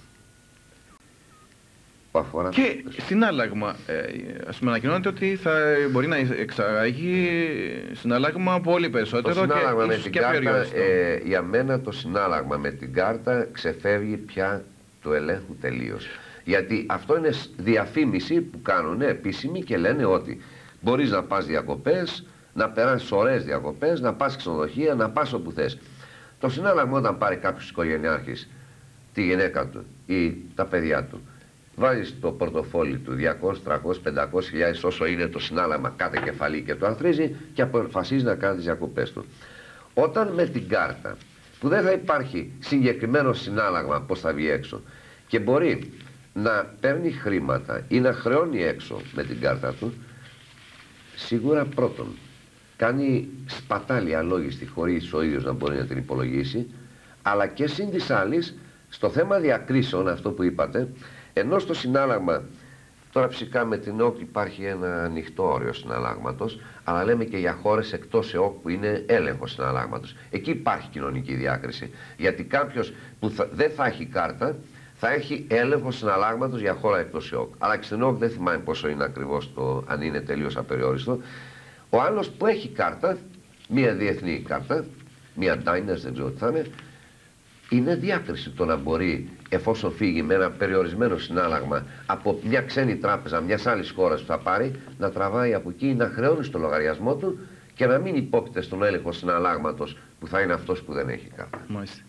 Και συνάλλαγμα, ε, ας πούμε ανακοινώνεται ότι θα μπορεί να εξαγάγει συνάλλαγμα πολύ περισσότερο. Το συνάλλαγμα και, με την και κάρτα, ε, για μένα το συνάλλαγμα με την κάρτα ξεφεύγει πια του ελέγχου τελείως. Γιατί αυτό είναι διαφήμιση που κάνουν επίσημοι και λένε ότι μπορείς να πας διακοπές, να περάσεις ωραίες διακοπές, να πας ξενοδοχεία, να πας όπου θες. Το συνάλλαγμα όταν πάρει κάποιος οικογενειάρχης τη γυναίκα του ή τα παιδιά του, βάζει στο πορτοφόλι του διακόσιες, τριακόσιες, πεντακόσιες χιλιάδες όσο είναι το συνάλλαγμα κάθε κεφαλή και το ανθρίζει και αποφασίζει να κάνει τις διακοπές του. Όταν με την κάρτα, που δεν θα υπάρχει συγκεκριμένο συνάλλαγμα πώς θα βγει έξω και μπορεί να παίρνει χρήματα ή να χρεώνει έξω με την κάρτα του, σίγουρα πρώτον κάνει σπατάλη αλόγιστη χωρίς ο ίδιος να μπορεί να την υπολογίσει, αλλά και συν της άλλης στο θέμα διακρίσεων, αυτό που είπατε, ενώ στο συνάλλαγμα, τώρα φυσικά με την ΕΟΚ υπάρχει ένα ανοιχτό όριο συναλλάγματος, αλλά λέμε και για χώρες εκτός ΕΟΚ που είναι έλεγχος συναλλάγματος. Εκεί υπάρχει κοινωνική διάκριση. Γιατί κάποιος που θα, δεν θα έχει κάρτα, θα έχει έλεγχο συναλλάγματος για χώρα εκτός ΕΟΚ. Αλλά και στην ΕΟΚ δεν θυμάμαι πόσο είναι ακριβώς το, αν είναι τελείως απεριόριστο. Ο άλλος που έχει κάρτα, μία διεθνή κάρτα, μία Diners, δεν ξέρω τι θα είναι, είναι διάκριση το να μπορεί, εφόσον φύγει με ένα περιορισμένο συνάλλαγμα από μια ξένη τράπεζα μιας άλλης χώρας που θα πάρει, να τραβάει από εκεί, να χρεώνει στο λογαριασμό του και να μην υπόκειται στον έλεγχο συναλλάγματος που θα είναι αυτός που δεν έχει κάρτα. Μάλιστα.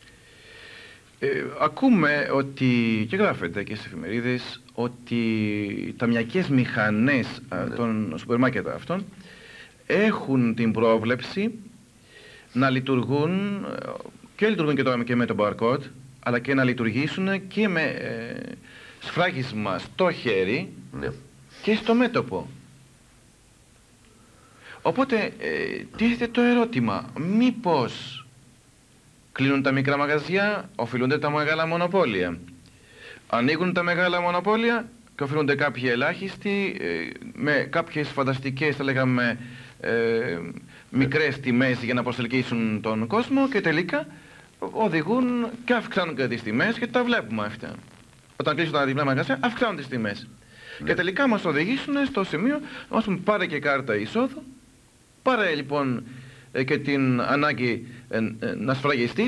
Ε, ακούμε ότι, και γράφεται και στις εφημερίδες, ότι τα ταμιακές μηχανές ναι. των σούπερ μάρκετ αυτών έχουν την πρόβλεψη να λειτουργούν και λειτουργούν και τώρα και με το barcode, αλλά και να λειτουργήσουν και με ε, σφράγισμα στο χέρι ναι. και στο μέτωπο. Οπότε ε, τίθεται το ερώτημα, μήπως κλείνουν τα μικρά μαγαζιά, οφείλονται τα μεγάλα μονοπόλια. Ανοίγουν τα μεγάλα μονοπόλια και οφείλονται κάποιοι ελάχιστοι ε, με κάποιες φανταστικές, θα λέγαμε, ε, μικρές τιμές για να προσελκύσουν τον κόσμο και τελικά οδηγούν και αυξάνουν και τις τιμές και τα βλέπουμε αυτά. Όταν κλείσουν τα διπλά μαγαζιά αυξάνουν τις τιμές. Ναι. Και τελικά μας οδηγήσουν στο σημείο να μας πούμε πάρε και κάρτα εισόδου, πάρε λοιπόν ε, και την ανάγκη ε, ε, να σφραγιστείς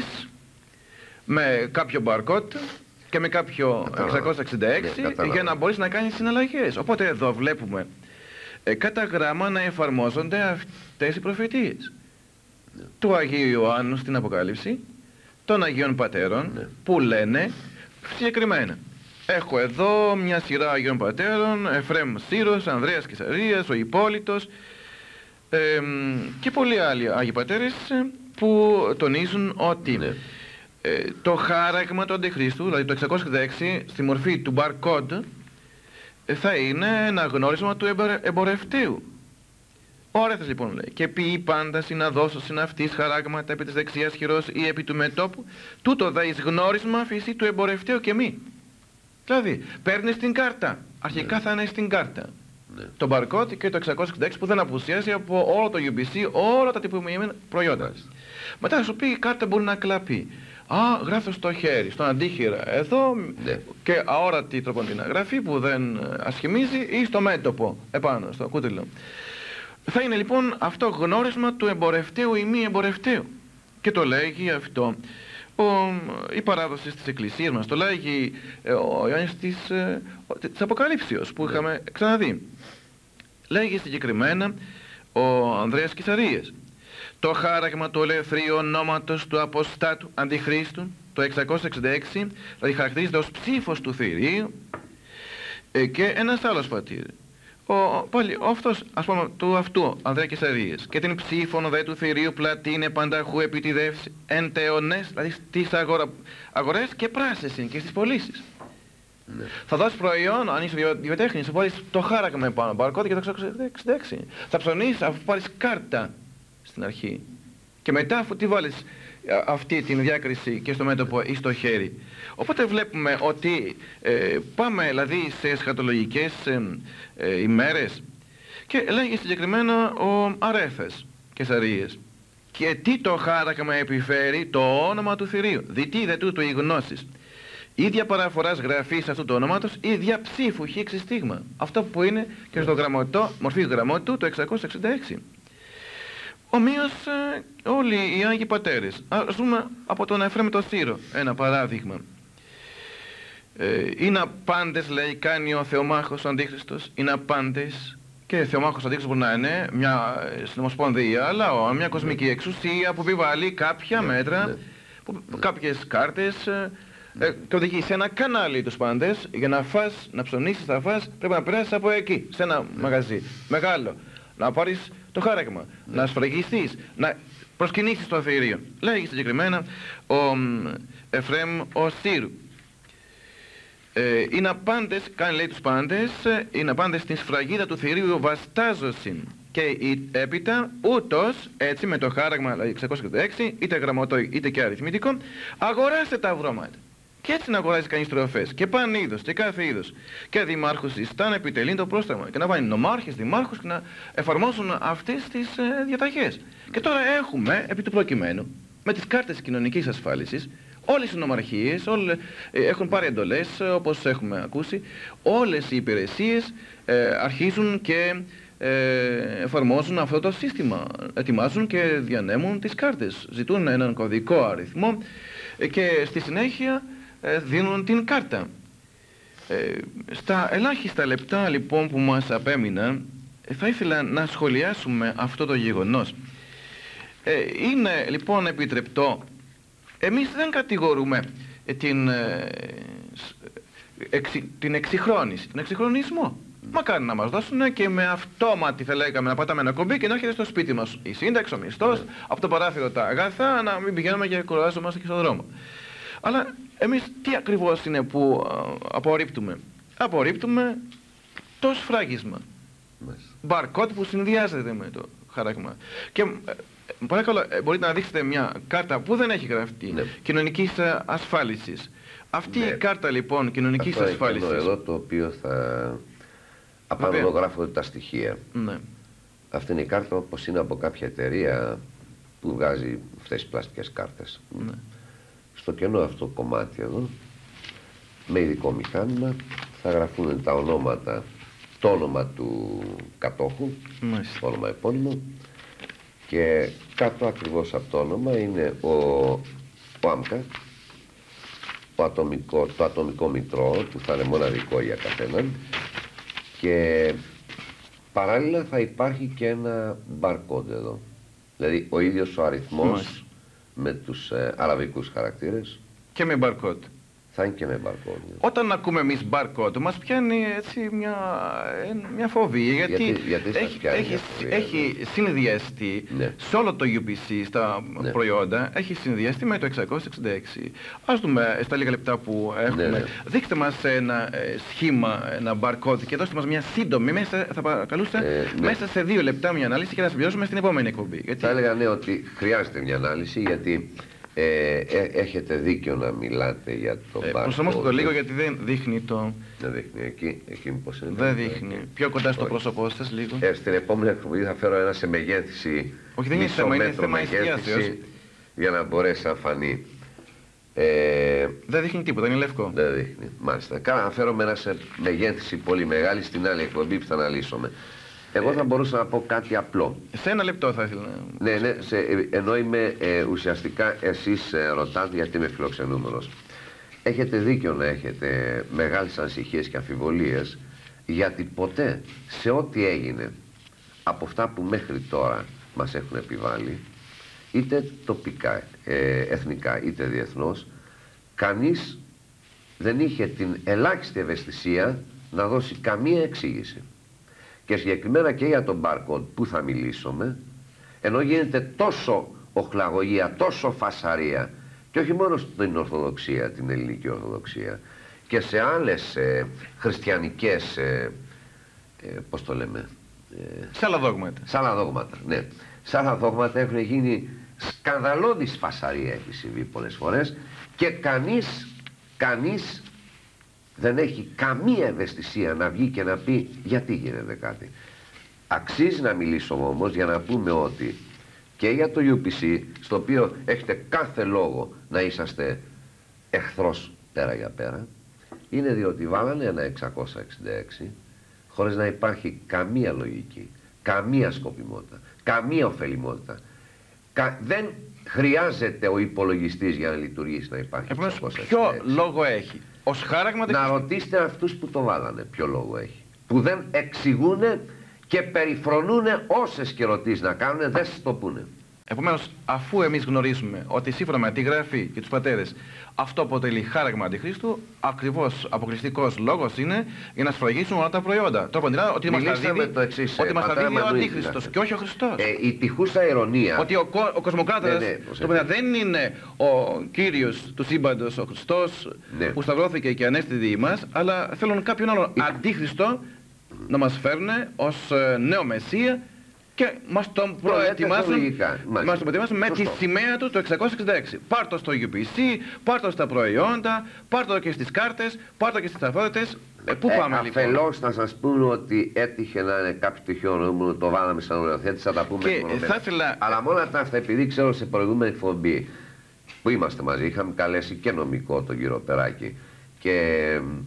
με κάποιο barcode και με κάποιο εξακόσια εξήντα έξι ναι, για να μπορείς να κάνεις συναλλαγές. Οπότε εδώ βλέπουμε ε, κατά γράμμα να εφαρμόζονται αυτές οι προφητείες ναι. του Αγίου Ιωάννου στην Αποκάλυψη, των Αγίων Πατέρων ναι. που λένε συγκεκριμένα. Έχω εδώ μια σειρά Αγίων Πατέρων, Εφραίμ Σύρος, Ανδρέας Κεσαρίας, ο Υπόλοιτος ε, και πολλοί άλλοι Άγιοι Πατέρες που τονίζουν ότι ναι. ε, το χάραγμα του Αντιχρίστου, δηλαδή το εξακόσια εξήντα έξι στη μορφή του barcode ε, θα είναι ένα γνώρισμα του εμπορευτείου. Ωραία λοιπόν λέει, και ποιοι πάντα συναδώσω συναυτής χαράγματα επί της δεξιάς χειρός ή επί του μετόπου, τούτο δα εις γνώρισμα φύση του εμπορευτείου και μη. Δηλαδή, παίρνεις την κάρτα, αρχικά ναι. θα είναι στην κάρτα. Ναι. Το barcode και το εξακόσια εξήντα έξι που δεν απουσιάζει από όλο το γιου μπι σι, όλα τα τυποποιημένα προϊόντα. Ναι. Μετά θα σου πει η κάρτα μπορεί να κλαπεί. Α, γράφω στο χέρι, στον αντίχειρα εδώ ναι. και αόρατη τροποντινά γραφή που δεν ασχημίζει ή στο μέτωπο επάνω, στο κούτελο. Θα είναι λοιπόν αυτό γνώρισμα του εμπορευτείου ή μη εμπορευτείου. Και το λέγει αυτό ο, η παράδοση της Εκκλησίας μας, το λέγει ο Ιωάννης της, ε, της Αποκαλύψεως που είχαμε ξαναδεί. Λέγει συγκεκριμένα ο Ανδρέας Κεσαρίας. Το χάραγμα του ελευθερίου ονόματος του αποστάτου Αντιχρίστου, το εξακόσια εξήντα έξι, δηλαδή χαρακτηρίζεται ως ψήφος του θηρίου ε, και ένας άλλος πατήρ. Ο, πάλι, αυτός, ας πούμε, του αυτού, Ανδρέα Κεσαρίας, και την ψήφων δε του θηρίου πλατείνε πανταχού επιτιδεύσει εν τεονές, δηλαδή στις αγορα, αγορές και πράσες είναι και στις πωλήσεις. Ναι. Θα δώσεις προϊόν, αν είσαι βιοτέχνης, θα βάλεις το χάραγμα επάνω, barcode και το εξακόσια εξήντα έξι. Θα ψωνίσεις αφού πάρεις κάρτα στην αρχή. Και μετά αφού τη βάλεις αυτή την διάκριση και στο μέτωπο ή στο χέρι. Οπότε βλέπουμε ότι ε, πάμε δηλαδή σε εσχατολογικές ε, ε, ημέρες και λέγει συγκεκριμένα ο Αρέφες και Σαρίες. Και τι το χάρακμα επιφέρει το όνομα του θηρίου. Διτί δε τούτο η γνώσης. Ίδια παραφοράς γραφής αυτού του ονόματος, ίδια ψήφου χήξη στίγμα. Αυτό που είναι και στο γραμμωτό, μορφή γραμμότου το εξακόσια εξήντα έξι. Ομοίως ε, όλοι οι Άγιοι Πατέρες. Ας δούμε από τον Εφραίμ το Σύρο ένα παράδειγμα. Ε, είναι απάντες, λέει, κάνει ο Θεομάχος ο Αντίχριστος. Είναι απάντες. Και Θεομάχος ο Αντίχριστος μπορεί να είναι μια συνομοσπονδία, λαό, μια κοσμική εξουσία που επιβάλλει κάποια ναι, μέτρα, ναι. Που, κάποιες κάρτες ε, ε, και οδηγεί σε ένα κανάλι τους πάντες. Για να φας, να ψωνίσεις, θα φας, πρέπει να περάσεις από εκεί, σε ένα ναι. μαγαζί μεγάλο. Να πάρεις το χάραγμα, ναι. να σφραγιστείς, να προσκυνήσεις το θηρίο. Λέγει συγκεκριμένα ο Εφραίμ ο Σύρου. Ε, είναι απάντες, κάνει λέει τους πάντες, είναι απάντες στην σφραγίδα του θηρίου βαστάζωσιν. Και έπειτα ούτως, έτσι με το χάραγμα δηλαδή, εξακόσια εξήντα έξι, είτε γραμμωτό είτε και αριθμητικό, αγοράστε τα βρώματα. Και έτσι να αγοράζει κανείς τροφές και πάνε είδος και κάθε είδος. Και δημάρχους ιστά να επιτελεί το πρόσταγμα και να βάλει νομάρχες, δημάρχους και να εφαρμόσουν αυτές τις ε, διαταγές. Και τώρα έχουμε, επί του προκειμένου, με τις κάρτες κοινωνικής ασφάλισης, όλες οι νομαρχίες όλες, ε, έχουν πάρει εντολές, όπως έχουμε ακούσει, όλες οι υπηρεσίες ε, αρχίζουν και ε, εφαρμόζουν αυτό το σύστημα. Ετοιμάζουν και διανέμουν τις κάρτες. Ζητούν έναν κωδικό αριθμό ε, και στη συνέχεια δίνουν την κάρτα. Ε, στα ελάχιστα λεπτά λοιπόν που μας απέμειναν, ε, θα ήθελα να σχολιάσουμε αυτό το γεγονός. Ε, είναι λοιπόν επιτρεπτό, εμείς δεν κατηγορούμε ε, την, ε, εξι, την εξυγχρόνηση, τον εξυγχρονισμό. Μακάρι να μας δώσουν και με αυτόματη θα λέγαμε να πατάμε ένα κουμπί και να έρχεται στο σπίτι μας η σύνταξη, ο μισθός, από το παράθυρο τα αγαθά, να μην πηγαίνουμε και κουράζομαστε και στον δρόμο. Αλλά εμείς τι ακριβώς είναι που α, απορρίπτουμε. Απορρίπτουμε το σφράγισμα. Μπαρκότ που συνδυάζεται με το χαράγμα. Και ε, παρακαλώ, ε, μπορείτε να δείξετε μια κάρτα που δεν έχει γραφτεί, ναι. κοινωνικής ασφάλισης. Αυτή ναι. η κάρτα λοιπόν κοινωνικής αυτό ασφάλισης. Αυτό εδώ το οποίο θα απάνω εδώ γράφω τα στοιχεία. Ναι. Αυτή είναι η κάρτα όπως είναι από κάποια εταιρεία που βγάζει αυτές τις πλαστικές κάρτες. Ναι. Στο κενό αυτό κομμάτι εδώ, με ειδικό μηχάνημα, θα γραφούν τα ονόματα, το όνομα του κατόχου, Μάλιστα. το όνομα επώνυμο, και κάτω ακριβώς από το όνομα είναι ο, ο ΆΜΚΑ, ο ατομικό, το ατομικό μητρό που θα είναι μοναδικό για καθέναν, και παράλληλα θα υπάρχει και ένα barcode εδώ, δηλαδή ο ίδιος ο αριθμός Μάλιστα. με τους ε, αραβικούς χαρακτήρες. Και με barcode. Θα είναι και με barcode. Ναι. Όταν ακούμε εμείς barcode μας πιάνει έτσι μια, μια φοβία, γιατί, γιατί, γιατί έχει, πιάνει έχει, φοβία, έχει ναι. συνδυαστεί ναι. σε όλο το γιου πι σι, στα ναι. προϊόντα, έχει συνδυαστεί με το εξακόσια εξήντα έξι. Ας δούμε στα λίγα λεπτά που έχουμε. Ναι, ναι. Δείξτε μας ένα ε, σχήμα, ένα barcode και δώστε μας μια σύντομη, μέσα, θα παρακαλούσα, ε, ναι. μέσα σε δύο λεπτά μια ανάλυση και να συμπληρώσουμε στην επόμενη εκπομπή. Γιατί... Θα έλεγα ναι ότι χρειάζεται μια ανάλυση, γιατί Ε, ε, έχετε δίκιο να μιλάτε για το ε, barcode. Προσαρμόστε το λίγο γιατί δεν δείχνει το... Δεν δείχνει εκεί, εκεί μήπως είναι. Δεν δείχνει. Εκεί. Πιο κοντά στο πρόσωπό σας λίγο. Ε, στην επόμενη εκπομπή θα φέρω ένα σε μεγέθυνση. Όχι, δεν είναι θέμα, είναι θέμα εστιάσεως. Για να μπορέσει να φανεί. Ε, δεν δείχνει τίποτα, είναι λευκό. Δεν δείχνει, μάλιστα. Κάνα να φέρω ένα σε μεγέθυνση πολύ μεγάλη στην άλλη εκπομπή που θα αναλύσουμε. Εγώ θα μπορούσα να πω κάτι απλό. Σε ένα λεπτό θα ήθελα. Ναι, ναι, σε, ενώ είμαι ε, ουσιαστικά εσείς ε, ρωτάτε γιατί είμαι φιλοξενούμενος. Έχετε δίκιο να έχετε μεγάλες ανησυχίες και αμφιβολίες, γιατί ποτέ σε ό,τι έγινε από αυτά που μέχρι τώρα μας έχουν επιβάλει, είτε τοπικά, ε, εθνικά είτε διεθνώς, κανείς δεν είχε την ελάχιστη ευαισθησία να δώσει καμία εξήγηση. Και συγκεκριμένα και για τον barcode που θα μιλήσουμε, ενώ γίνεται τόσο οχλαγωγία, τόσο φασαρία, και όχι μόνο στην Ορθοδοξία, την ελληνική Ορθοδοξία, και σε άλλες ε, χριστιανικές, ε, ε, πώς το λέμε, ε, σε άλλα δόγματα. Σε άλλα δόγματα, ναι. σε άλλα δόγματα έχουν γίνει σκανδαλώδης φασαρία, έχει συμβεί πολλές φορές και κανείς, κανείς δεν έχει καμία ευαισθησία να βγει και να πει γιατί γίνεται κάτι. Αξίζει να μιλήσω όμως για να πούμε ότι και για το γιου πι σι, στο οποίο έχετε κάθε λόγο να είσαστε εχθρός πέρα για πέρα, είναι διότι βάλανε ένα εξακόσια εξήντα έξι χωρίς να υπάρχει καμία λογική, καμία σκοπιμότητα, καμία ωφελημότητα. Κα... Δεν χρειάζεται ο υπολογιστής για να λειτουργήσει να υπάρχει. Επομένως, ποιο λόγο έχει ως χάραγμα? Να ρωτήσετε αυτούς που το βάλανε ποιο λόγο έχει. Που δεν εξηγούν και περιφρονούν όσες και ερωτήσεις να κάνουν, δεν σας το πούνε. Επομένως, αφού εμείς γνωρίζουμε ότι σύμφωνα με τη Γραφή και τους πατέρες αυτό αποτελεί χάραγμα αντιχρίστου, ακριβώς αποκλειστικός λόγος είναι για να σφραγίσουν όλα τα προϊόντα. Το είπαν ότι μας τα δίδει, το εξής, ότι μας τα δίδει ο Αντίχριστος Αντίχριστος και όχι ο Χριστός. Ε, η τυχούσα ειρωνία. Ότι ο, κο, ο κοσμοκράτορας ναι, ναι, δεν είναι ο Κύριος του σύμπαντος, ο Χριστός, ναι, που σταυρώθηκε και ανέστητη εμάς, αλλά θέλουν κάποιον άλλο η... Αντίχριστο να μας φέρουν ως ε, νέο Μεσσία και μας τον προετοιμάσουν, μας τον προετοιμάσουν με τη σημαία του το εξακόσια εξήντα έξι. Πάρ' το στο γιου πι σι, πάρ' το στα προϊόντα, πάρ' το και στις κάρτες, πάρ' το και στις ταυτότητες. Ε, πού πάμε ε, λοιπόν? Αφελώς να σας πούνε ότι έτυχε να είναι κάποιο τυχαίο νούμερο, το βάλαμε σαν οριοθέτηση, θα τα πούμε ήθελα... Αλλά μόνο τα αυτά, επειδή ξέρω σε προηγούμενη εκπομπή που είμαστε μαζί, είχαμε καλέσει και νομικό τον κύριο Περάκη και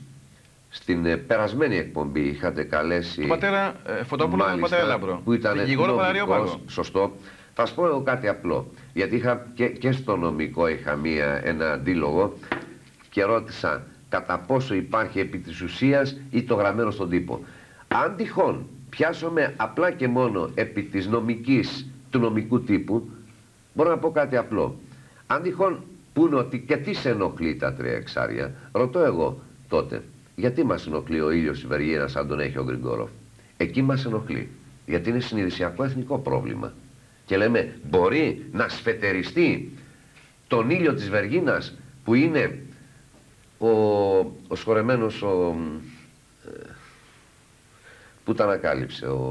στην ε, περασμένη εκπομπή είχατε καλέσει τον πατέρα ε, Φωτόπουλο, τον πατέρα Λάμπρο, που ήταν νομικός, σωστό. Θα σας πω εγώ κάτι απλό, γιατί είχα και, και στο νομικό είχα μία, ένα αντίλογο και ρώτησα κατά πόσο υπάρχει επί της ουσίας ή το γραμμένο στον τύπο. Αν τυχόν πιάσουμε απλά και μόνο επί της νομικής, του νομικού τύπου, μπορώ να πω κάτι απλό. Αν τυχόν πούνε ότι και τι σε ενοχλεί τα τρία εξάρια, ρωτώ εγώ τότε, γιατί μας ενοχλεί ο ήλιος της Βεργίνας αν τον έχει ο Γκριγκόροφ? Εκεί μας ενοχλεί, γιατί είναι συνειδησιακό εθνικό πρόβλημα. Και λέμε, μπορεί να σφετεριστεί τον ήλιο της Βεργίνας που είναι ο, ο σχορεμένος, ο, ε, που τα ανακάλυψε, ο...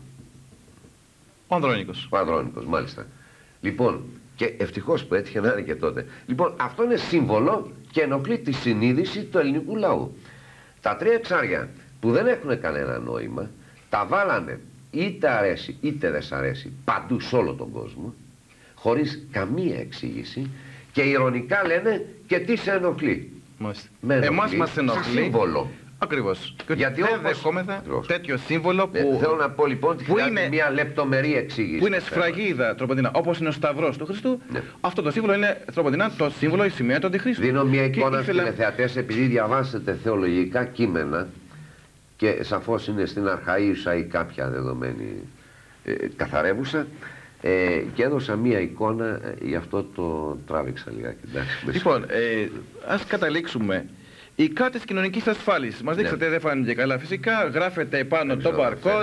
Ο Ανδρώνικος. Ο Ανδρώνικος, μάλιστα. Λοιπόν, και ευτυχώς που έτυχε να είναι και τότε. Λοιπόν, αυτό είναι σύμβολο και ενοχλεί τη συνείδηση του ελληνικού λαού. Τα τρία εξάρια που δεν έχουν κανένα νόημα, τα βάλανε είτε αρέσει είτε δεν σ' αρέσει παντού σε όλο τον κόσμο, χωρίς καμία εξήγηση και ειρωνικά λένε και τι σε ενοχλεί. Εμάς μας ενοχλεί σύμβολο. Ακριβώς. Και γιατί δεν όπως... δεχόμεθα τέτοιο σύμβολο που... Ε, θέλω να πω λοιπόν ότι χρειάζεται είναι... μια λεπτομερή εξήγηση. Που είναι σφραγίδα τροποντινά, όπως είναι ο Σταυρός του Χριστού. Ναι. Αυτό το σύμβολο είναι τροποντινά το σύμβολο, η σημαία του Αντιχρίστου. Δίνω μια εικόνα στους ήθελα... τηλεθεατές, επειδή διαβάσετε θεολογικά κείμενα και σαφώς είναι στην αρχαΐουσα ή κάποια δεδομένη ε, καθαρεύουσα. Ε, και έδωσα μία εικόνα, ε, γι' αυτό το τράβηξα λιγάκι. Λοιπόν, ε, ας καταλήξουμε. Οι κάρτες κοινωνικής ασφάλισης, μας δείξατε, ναι, δεν φάνηκε καλά φυσικά, γράφεται πάνω το barcode,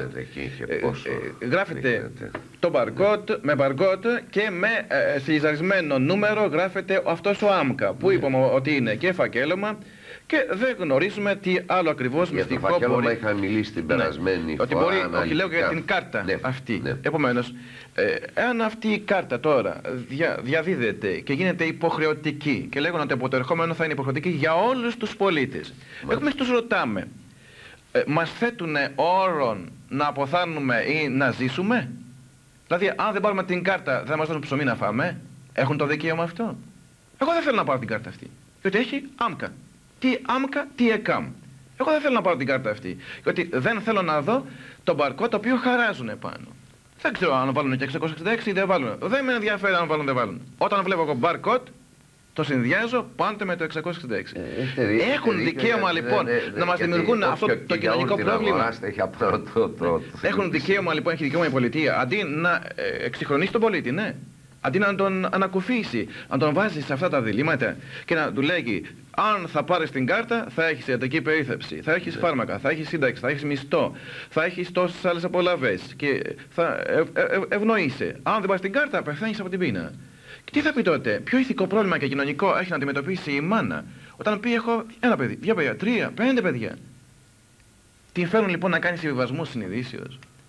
ε, γράφεται το barcode, με barcode και με ε, στυλιζαρισμένο νούμερο γράφεται αυτός ο άμκα, που, ναι, είπαμε ότι είναι και φακέλωμα και δεν γνωρίζουμε τι άλλο ακριβώς για μυστικό το φακέλωμα μπορεί... είχα μιλήσει την περασμένη, ναι, φορά. Ότι μπορεί, όχι λέω για την κάρτα, ναι, αυτή. Ναι. Επομένως, ε, εάν αυτή η κάρτα τώρα δια, διαδίδεται και γίνεται υποχρεωτική και λέγουν ότι από το ερχόμενο θα είναι υποχρεωτική για όλους τους πολίτες. Έχουμε τους ρωτάμε, ε, μας θέτουν όρον να αποθάνουμε ή να ζήσουμε? Δηλαδή, αν δεν πάρουμε την κάρτα, θα μας δώσουν ψωμί να φάμε? Έχουν το δικαίωμα αυτό? Εγώ δεν θέλω να πάρω την κάρτα αυτή. Γιατί έχει άμκα. Τι άμκα, τι εκάμ. Εγώ δεν θέλω να πάρω την κάρτα αυτή. Γιατί δεν θέλω να δω το barcode το οποίο χαράζουν επάνω. Δεν ξέρω αν βάλουν και εξακόσια εξήντα έξι ή δεν βάλουν. Δεν με ενδιαφέρει αν βάλουν ή δεν βάλουν. Όταν βλέπω εγώ barcode, το συνδυάζω πάντα με το εξακόσια εξήντα έξι. Ε, δει, Έχουν δικαίωμα δει, λοιπόν δε, δε, δε, να μας δημιουργούν αυτό το, το κοινωνικό πρόβλημα. Το, το, το, Έχουν δικαίωμα λοιπόν, έχει δικαίωμα η πολιτεία, αντί να ε, εξυγχρονίσει τον πολίτη, ναι. Αντί να τον ανακουφίσει, να τον βάζει σε αυτά τα διλήμματα και να του λέγει, αν θα πάρεις την κάρτα θα έχεις ιατρική περίθαλψη, θα έχεις φάρμακα, θα έχεις σύνταξη, θα έχεις μισθό, θα έχεις τόσες άλλες απολαβές και θα ευ, ευ, ευνοείσαι. Αν δεν πάρεις την κάρτα πεθαίνεις από την πείνα. Και τι θα πει τότε, ποιο ηθικό πρόβλημα και κοινωνικό έχει να αντιμετωπίσει η μάνα όταν πει έχω ένα παιδί, δύο παιδιά, τρία, πέντε παιδιά? Την φέρουν λοιπόν να κάνει συμβιβασμούς συνειδήσεως.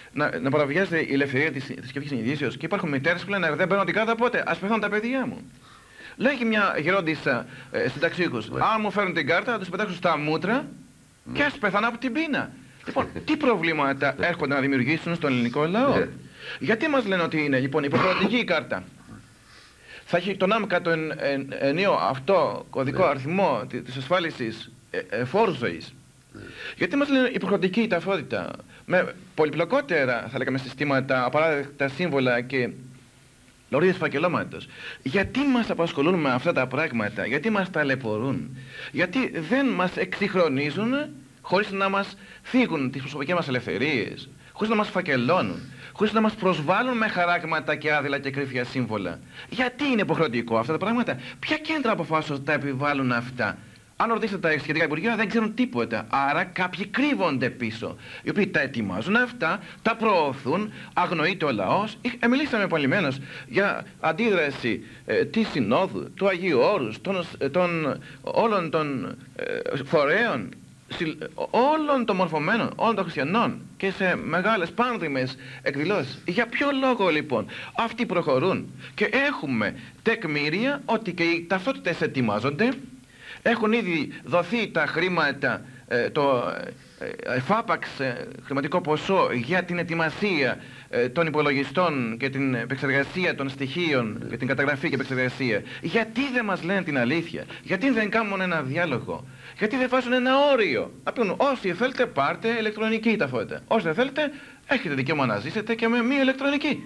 να, να παραβιάζεται η ελευθερία της θρησκευτικής συνειδήσεως και υπάρχουν μητέρες που λένε δεν παίρνω την κάρτα πότε, ας πεθάνουν τα παιδιά μου. Λέγει μια γερόντισσα ε, συνταξίοικους, αν μου φέρουν την κάρτα θα τους πετάξω στα μούτρα και ας πεθάνω από την πείνα. Λοιπόν, τι προβλήματα έρχονται να δημιουργήσουν στον ελληνικό λαό. Γιατί μας λένε ότι είναι λοιπόν υποχρεωτική η κάρτα. Θα έχει τον άμκα το εν, εν, ενίο αυτό κωδικό αριθμό της ασφάλισης ε, ε, φόρου ζωής. Γιατί μας λένε υποχρεωτική η ταυτότητα με πολυπλοκότερα θα λέγαμε συστήματα, απαράδεκτα σύμβολα και λωρίδες φακελώματος. Γιατί μας απασχολούν με αυτά τα πράγματα, γιατί μας ταλαιπωρούν, γιατί δεν μας εξυγχρονίζουν χωρίς να μας θίγουν τις προσωπικές μας ελευθερίες, χωρίς να μας φακελώνουν, χωρίς να μας προσβάλλουν με χαράγματα και άδειλα και κρύφια σύμβολα. Γιατί είναι υποχρεωτικό αυτά τα πράγματα, ποια κέντρα αποφάσεως τα επιβάλλουν αυτά. Αν ρωτήσετε τα σχετικά υπουργεία δεν ξέρουν τίποτα, άρα κάποιοι κρύβονται πίσω, οι οποίοι τα ετοιμάζουν αυτά, τα προωθούν, αγνοείται ο λαός. Ε, μιλήσαμε επανειλημμένως για αντίδραση ε, της Συνόδου, του Αγίου Όρους, των, των, όλων των ε, φορέων, όλων των μορφωμένων, όλων των χριστιανών και σε μεγάλες πάνδημες εκδηλώσεις. Για ποιο λόγο λοιπόν αυτοί προχωρούν και έχουμε τεκμήρια ότι και οι ταυτότητες ετοιμάζονται. Έχουν ήδη δοθεί τα χρήματα, ε, το ε, εφάπαξ ε, χρηματικό ποσό για την ετοιμασία ε, των υπολογιστών και την επεξεργασία των στοιχείων και την καταγραφή και επεξεργασία. Γιατί δεν μας λένε την αλήθεια, γιατί δεν κάνουν ένα διάλογο, γιατί δεν βάζουν ένα όριο. Να πούν όσοι θέλετε πάρτε ηλεκτρονική ταυτότητα, όσοι δεν θέλετε έχετε δικαίωμα να ζήσετε και με μη ηλεκτρονική.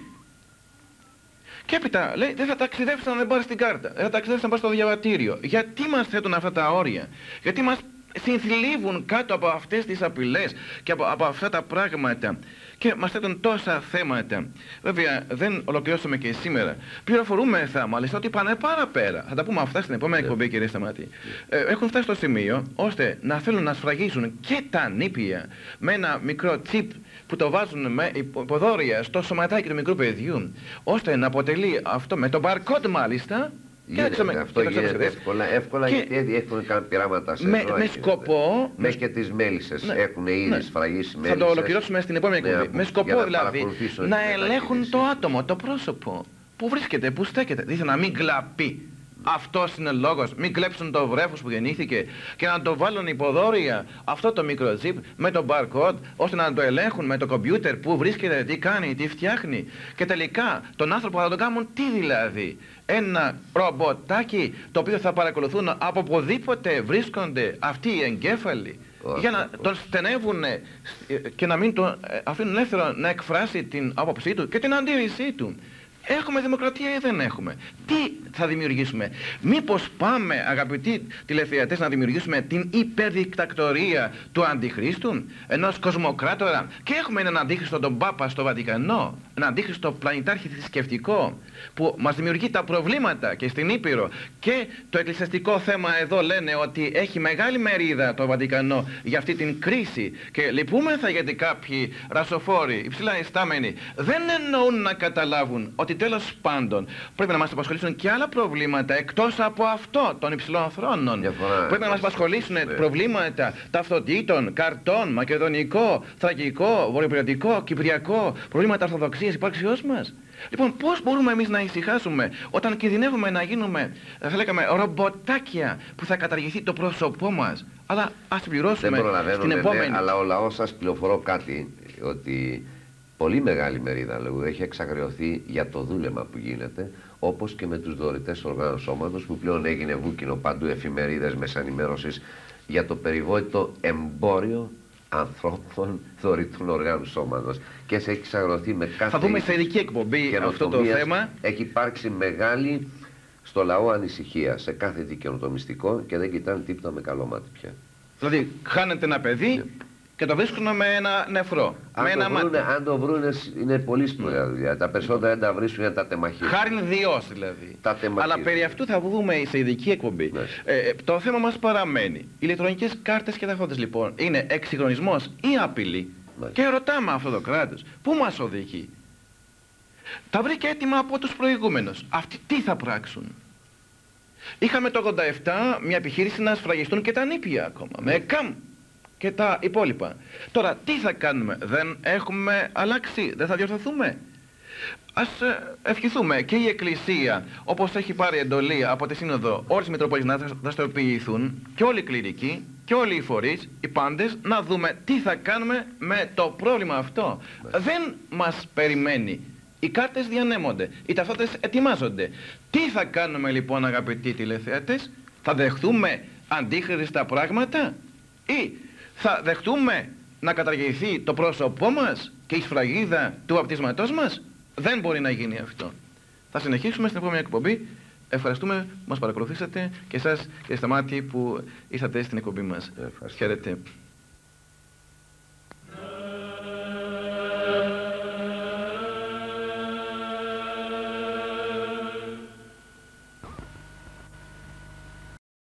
Και έπειτα λέει δεν θα ταξιδέψεις να δεν πάρεις την κάρτα, δεν θα ταξιδέψεις να πάρεις το διαβατήριο. Γιατί μας θέτουν αυτά τα όρια, γιατί μας συνθλίβουν κάτω από αυτές τις απειλές και από, από αυτά τα πράγματα και μας θέτουν τόσα θέματα. Βέβαια δεν ολοκληρώσαμε και σήμερα. Πληροφορούμεθα μάλιστα ότι πάνε παραπέρα. Θα τα πούμε αυτά στην επόμενη εκπομπή, κύριε Σταμάτη. Ε, έχουν φτάσει στο σημείο ώστε να θέλουν να σφραγίσουν και τα νήπια με ένα μικρό τσιπ που το βάζουν με υποδόρια στο σωματάκι του μικρού παιδιού, ώστε να αποτελεί αυτό με το barcode μάλιστα. Γίνεται, και αυτό γίνεται εύκολα, εύκολα και γιατί έχουν κάνει πειράματα σε με, με σκοπό μέχρι και τις μέλισσες ναι, έχουν ήδη ναι, σφραγίσει μέλισσες. Θα το ολοκληρώσουμε στην επόμενη εκπομπή. Ναι, με σκοπό δηλαδή να ελέγχουν το άτομο, το πρόσωπο, που βρίσκεται, που στέκεται, δηλαδή να μην κλαπεί. Αυτός είναι ο λόγος, μην κλέψουν το βρέφος που γεννήθηκε και να το βάλουν υποδόρια αυτό το μικρό zip με το barcode, ώστε να το ελέγχουν με το κομπιούτερ που βρίσκεται, τι κάνει, τι φτιάχνει και τελικά τον άνθρωπο θα τον κάνουν τι δηλαδή. Ένα ρομποτάκι το οποίο θα παρακολουθούν από οπουδήποτε βρίσκονται αυτοί οι εγκέφαλοι για να τον στενεύουν και να μην τον αφήνουν ελεύθερο να εκφράσει την άποψή του και την αντίρρησή του. Έχουμε δημοκρατία ή δεν έχουμε? Τι θα δημιουργήσουμε? Μήπως πάμε, αγαπητοί τηλεθεατές, να δημιουργήσουμε την υπερδικτακτορία του Αντιχρίστου, ενός κοσμοκράτορα? Και έχουμε έναν Αντίχριστο, τον Πάπα στο Βατικανό, έναν Αντίχριστο πλανητάρχη θρησκευτικό που μας δημιουργεί τα προβλήματα και στην Ήπειρο. Και το εκκλησιαστικό θέμα εδώ λένε ότι έχει μεγάλη μερίδα το Βατικανό για αυτή την κρίση και λυπούμεθα γιατί κάποιοι ρασοφόροι, υψηλά ιστάμενοι, δεν εννοούν να καταλάβουν ότι τέλος πάντων πρέπει να μας απασχολήσουν και άλλα προβλήματα εκτός από αυτό των υψηλών θρόνων. Διαφορά, πρέπει να μας απασχολήσουν ναι. προβλήματα ταυτοτήτων, καρτών, μακεδονικό, θρακικό, βορειοπειρατικό, κυπριακό, προβλήματα ορθοδοξίας υπάρξεώς μας. Λοιπόν, πώς μπορούμε εμείς να ησυχάσουμε όταν κινδυνεύουμε να γίνουμε, θα λέγαμε, ρομποτάκια που θα καταργηθεί το πρόσωπό μας? Αλλά ας πληρώσουμε στην επόμενη. Ναι, αλλά ο λαός, σας πληροφορώ κάτι, ότι πολύ μεγάλη μερίδα λέγω, έχει εξαγριωθεί για το δούλεμα που γίνεται, όπως και με τους δωρητές οργάνων σώματος που πλέον έγινε βούκινο παντού, εφημερίδες, μέσα ενημέρωσης για το περιβόητο εμπόριο ανθρώπων δωρητών οργάνων σώματος. Και σε έχει εξαγριωθεί με κάθε. Θα δούμε σε ειδική εκπομπή αυτό το θέμα. Έχει υπάρξει μεγάλη στο λαό ανησυχία σε κάθε τι καινοτομιστικό και δεν κοιτάνε τίποτα με καλό μάτι πια. Δηλαδή, χάνεται ένα παιδί. Yeah. Και το βρίσκουν με ένα νεφρό. Αν, με το, ένα βρούνε, μάτι. αν το βρούνε είναι πολύ σπουδαία δουλειά. Τα περισσότερα δεν τα βρίσκουν για τα τεμαχίες. Χάριν διός δηλαδή. Τα Αλλά περί αυτού θα δούμε σε ειδική εκπομπή. Ναι. Ε, το θέμα μας παραμένει. Οι ηλεκτρονικές κάρτες και ταυτότητες λοιπόν είναι εξυγχρονισμός ή απειλή? Ναι. Και ρωτάμε αυτό το κράτος. Πού μας οδηγεί? Τα βρήκε έτοιμα από τους προηγούμενους. Αυτοί τι θα πράξουν? Είχαμε το ογδόντα επτά μια επιχείρηση να σφραγιστούν και τα νήπια ακόμα. Ναι. Με ΚΑΜ. και τα υπόλοιπα. Τώρα, τι θα κάνουμε, δεν έχουμε αλλάξει, δεν θα διορθωθούμε? Ας ευχηθούμε και η Εκκλησία, όπως έχει πάρει εντολή από τη Σύνοδο, όλες οι Μητροπόλεις να δραστηριοποιηθούν, και όλοι οι κληρικοί, και όλοι οι φορείς, οι πάντες, να δούμε τι θα κάνουμε με το πρόβλημα αυτό. Δεν μας περιμένει. Οι κάρτες διανέμονται, οι ταυτότητες ετοιμάζονται. Τι θα κάνουμε λοιπόν, αγαπητοί τηλεθεατές? Θα δεχτούμε αντίχριστα πράγματα ή θα δεχτούμε να καταργηθεί το πρόσωπό μας και η σφραγίδα του βαπτίσματός μας? Δεν μπορεί να γίνει αυτό. Θα συνεχίσουμε στην επόμενη εκπομπή. Ευχαριστούμε που μας παρακολουθήσατε και εσάς και Σταμάτη που ήρθατε στην εκπομπή μας. Χαίρετε.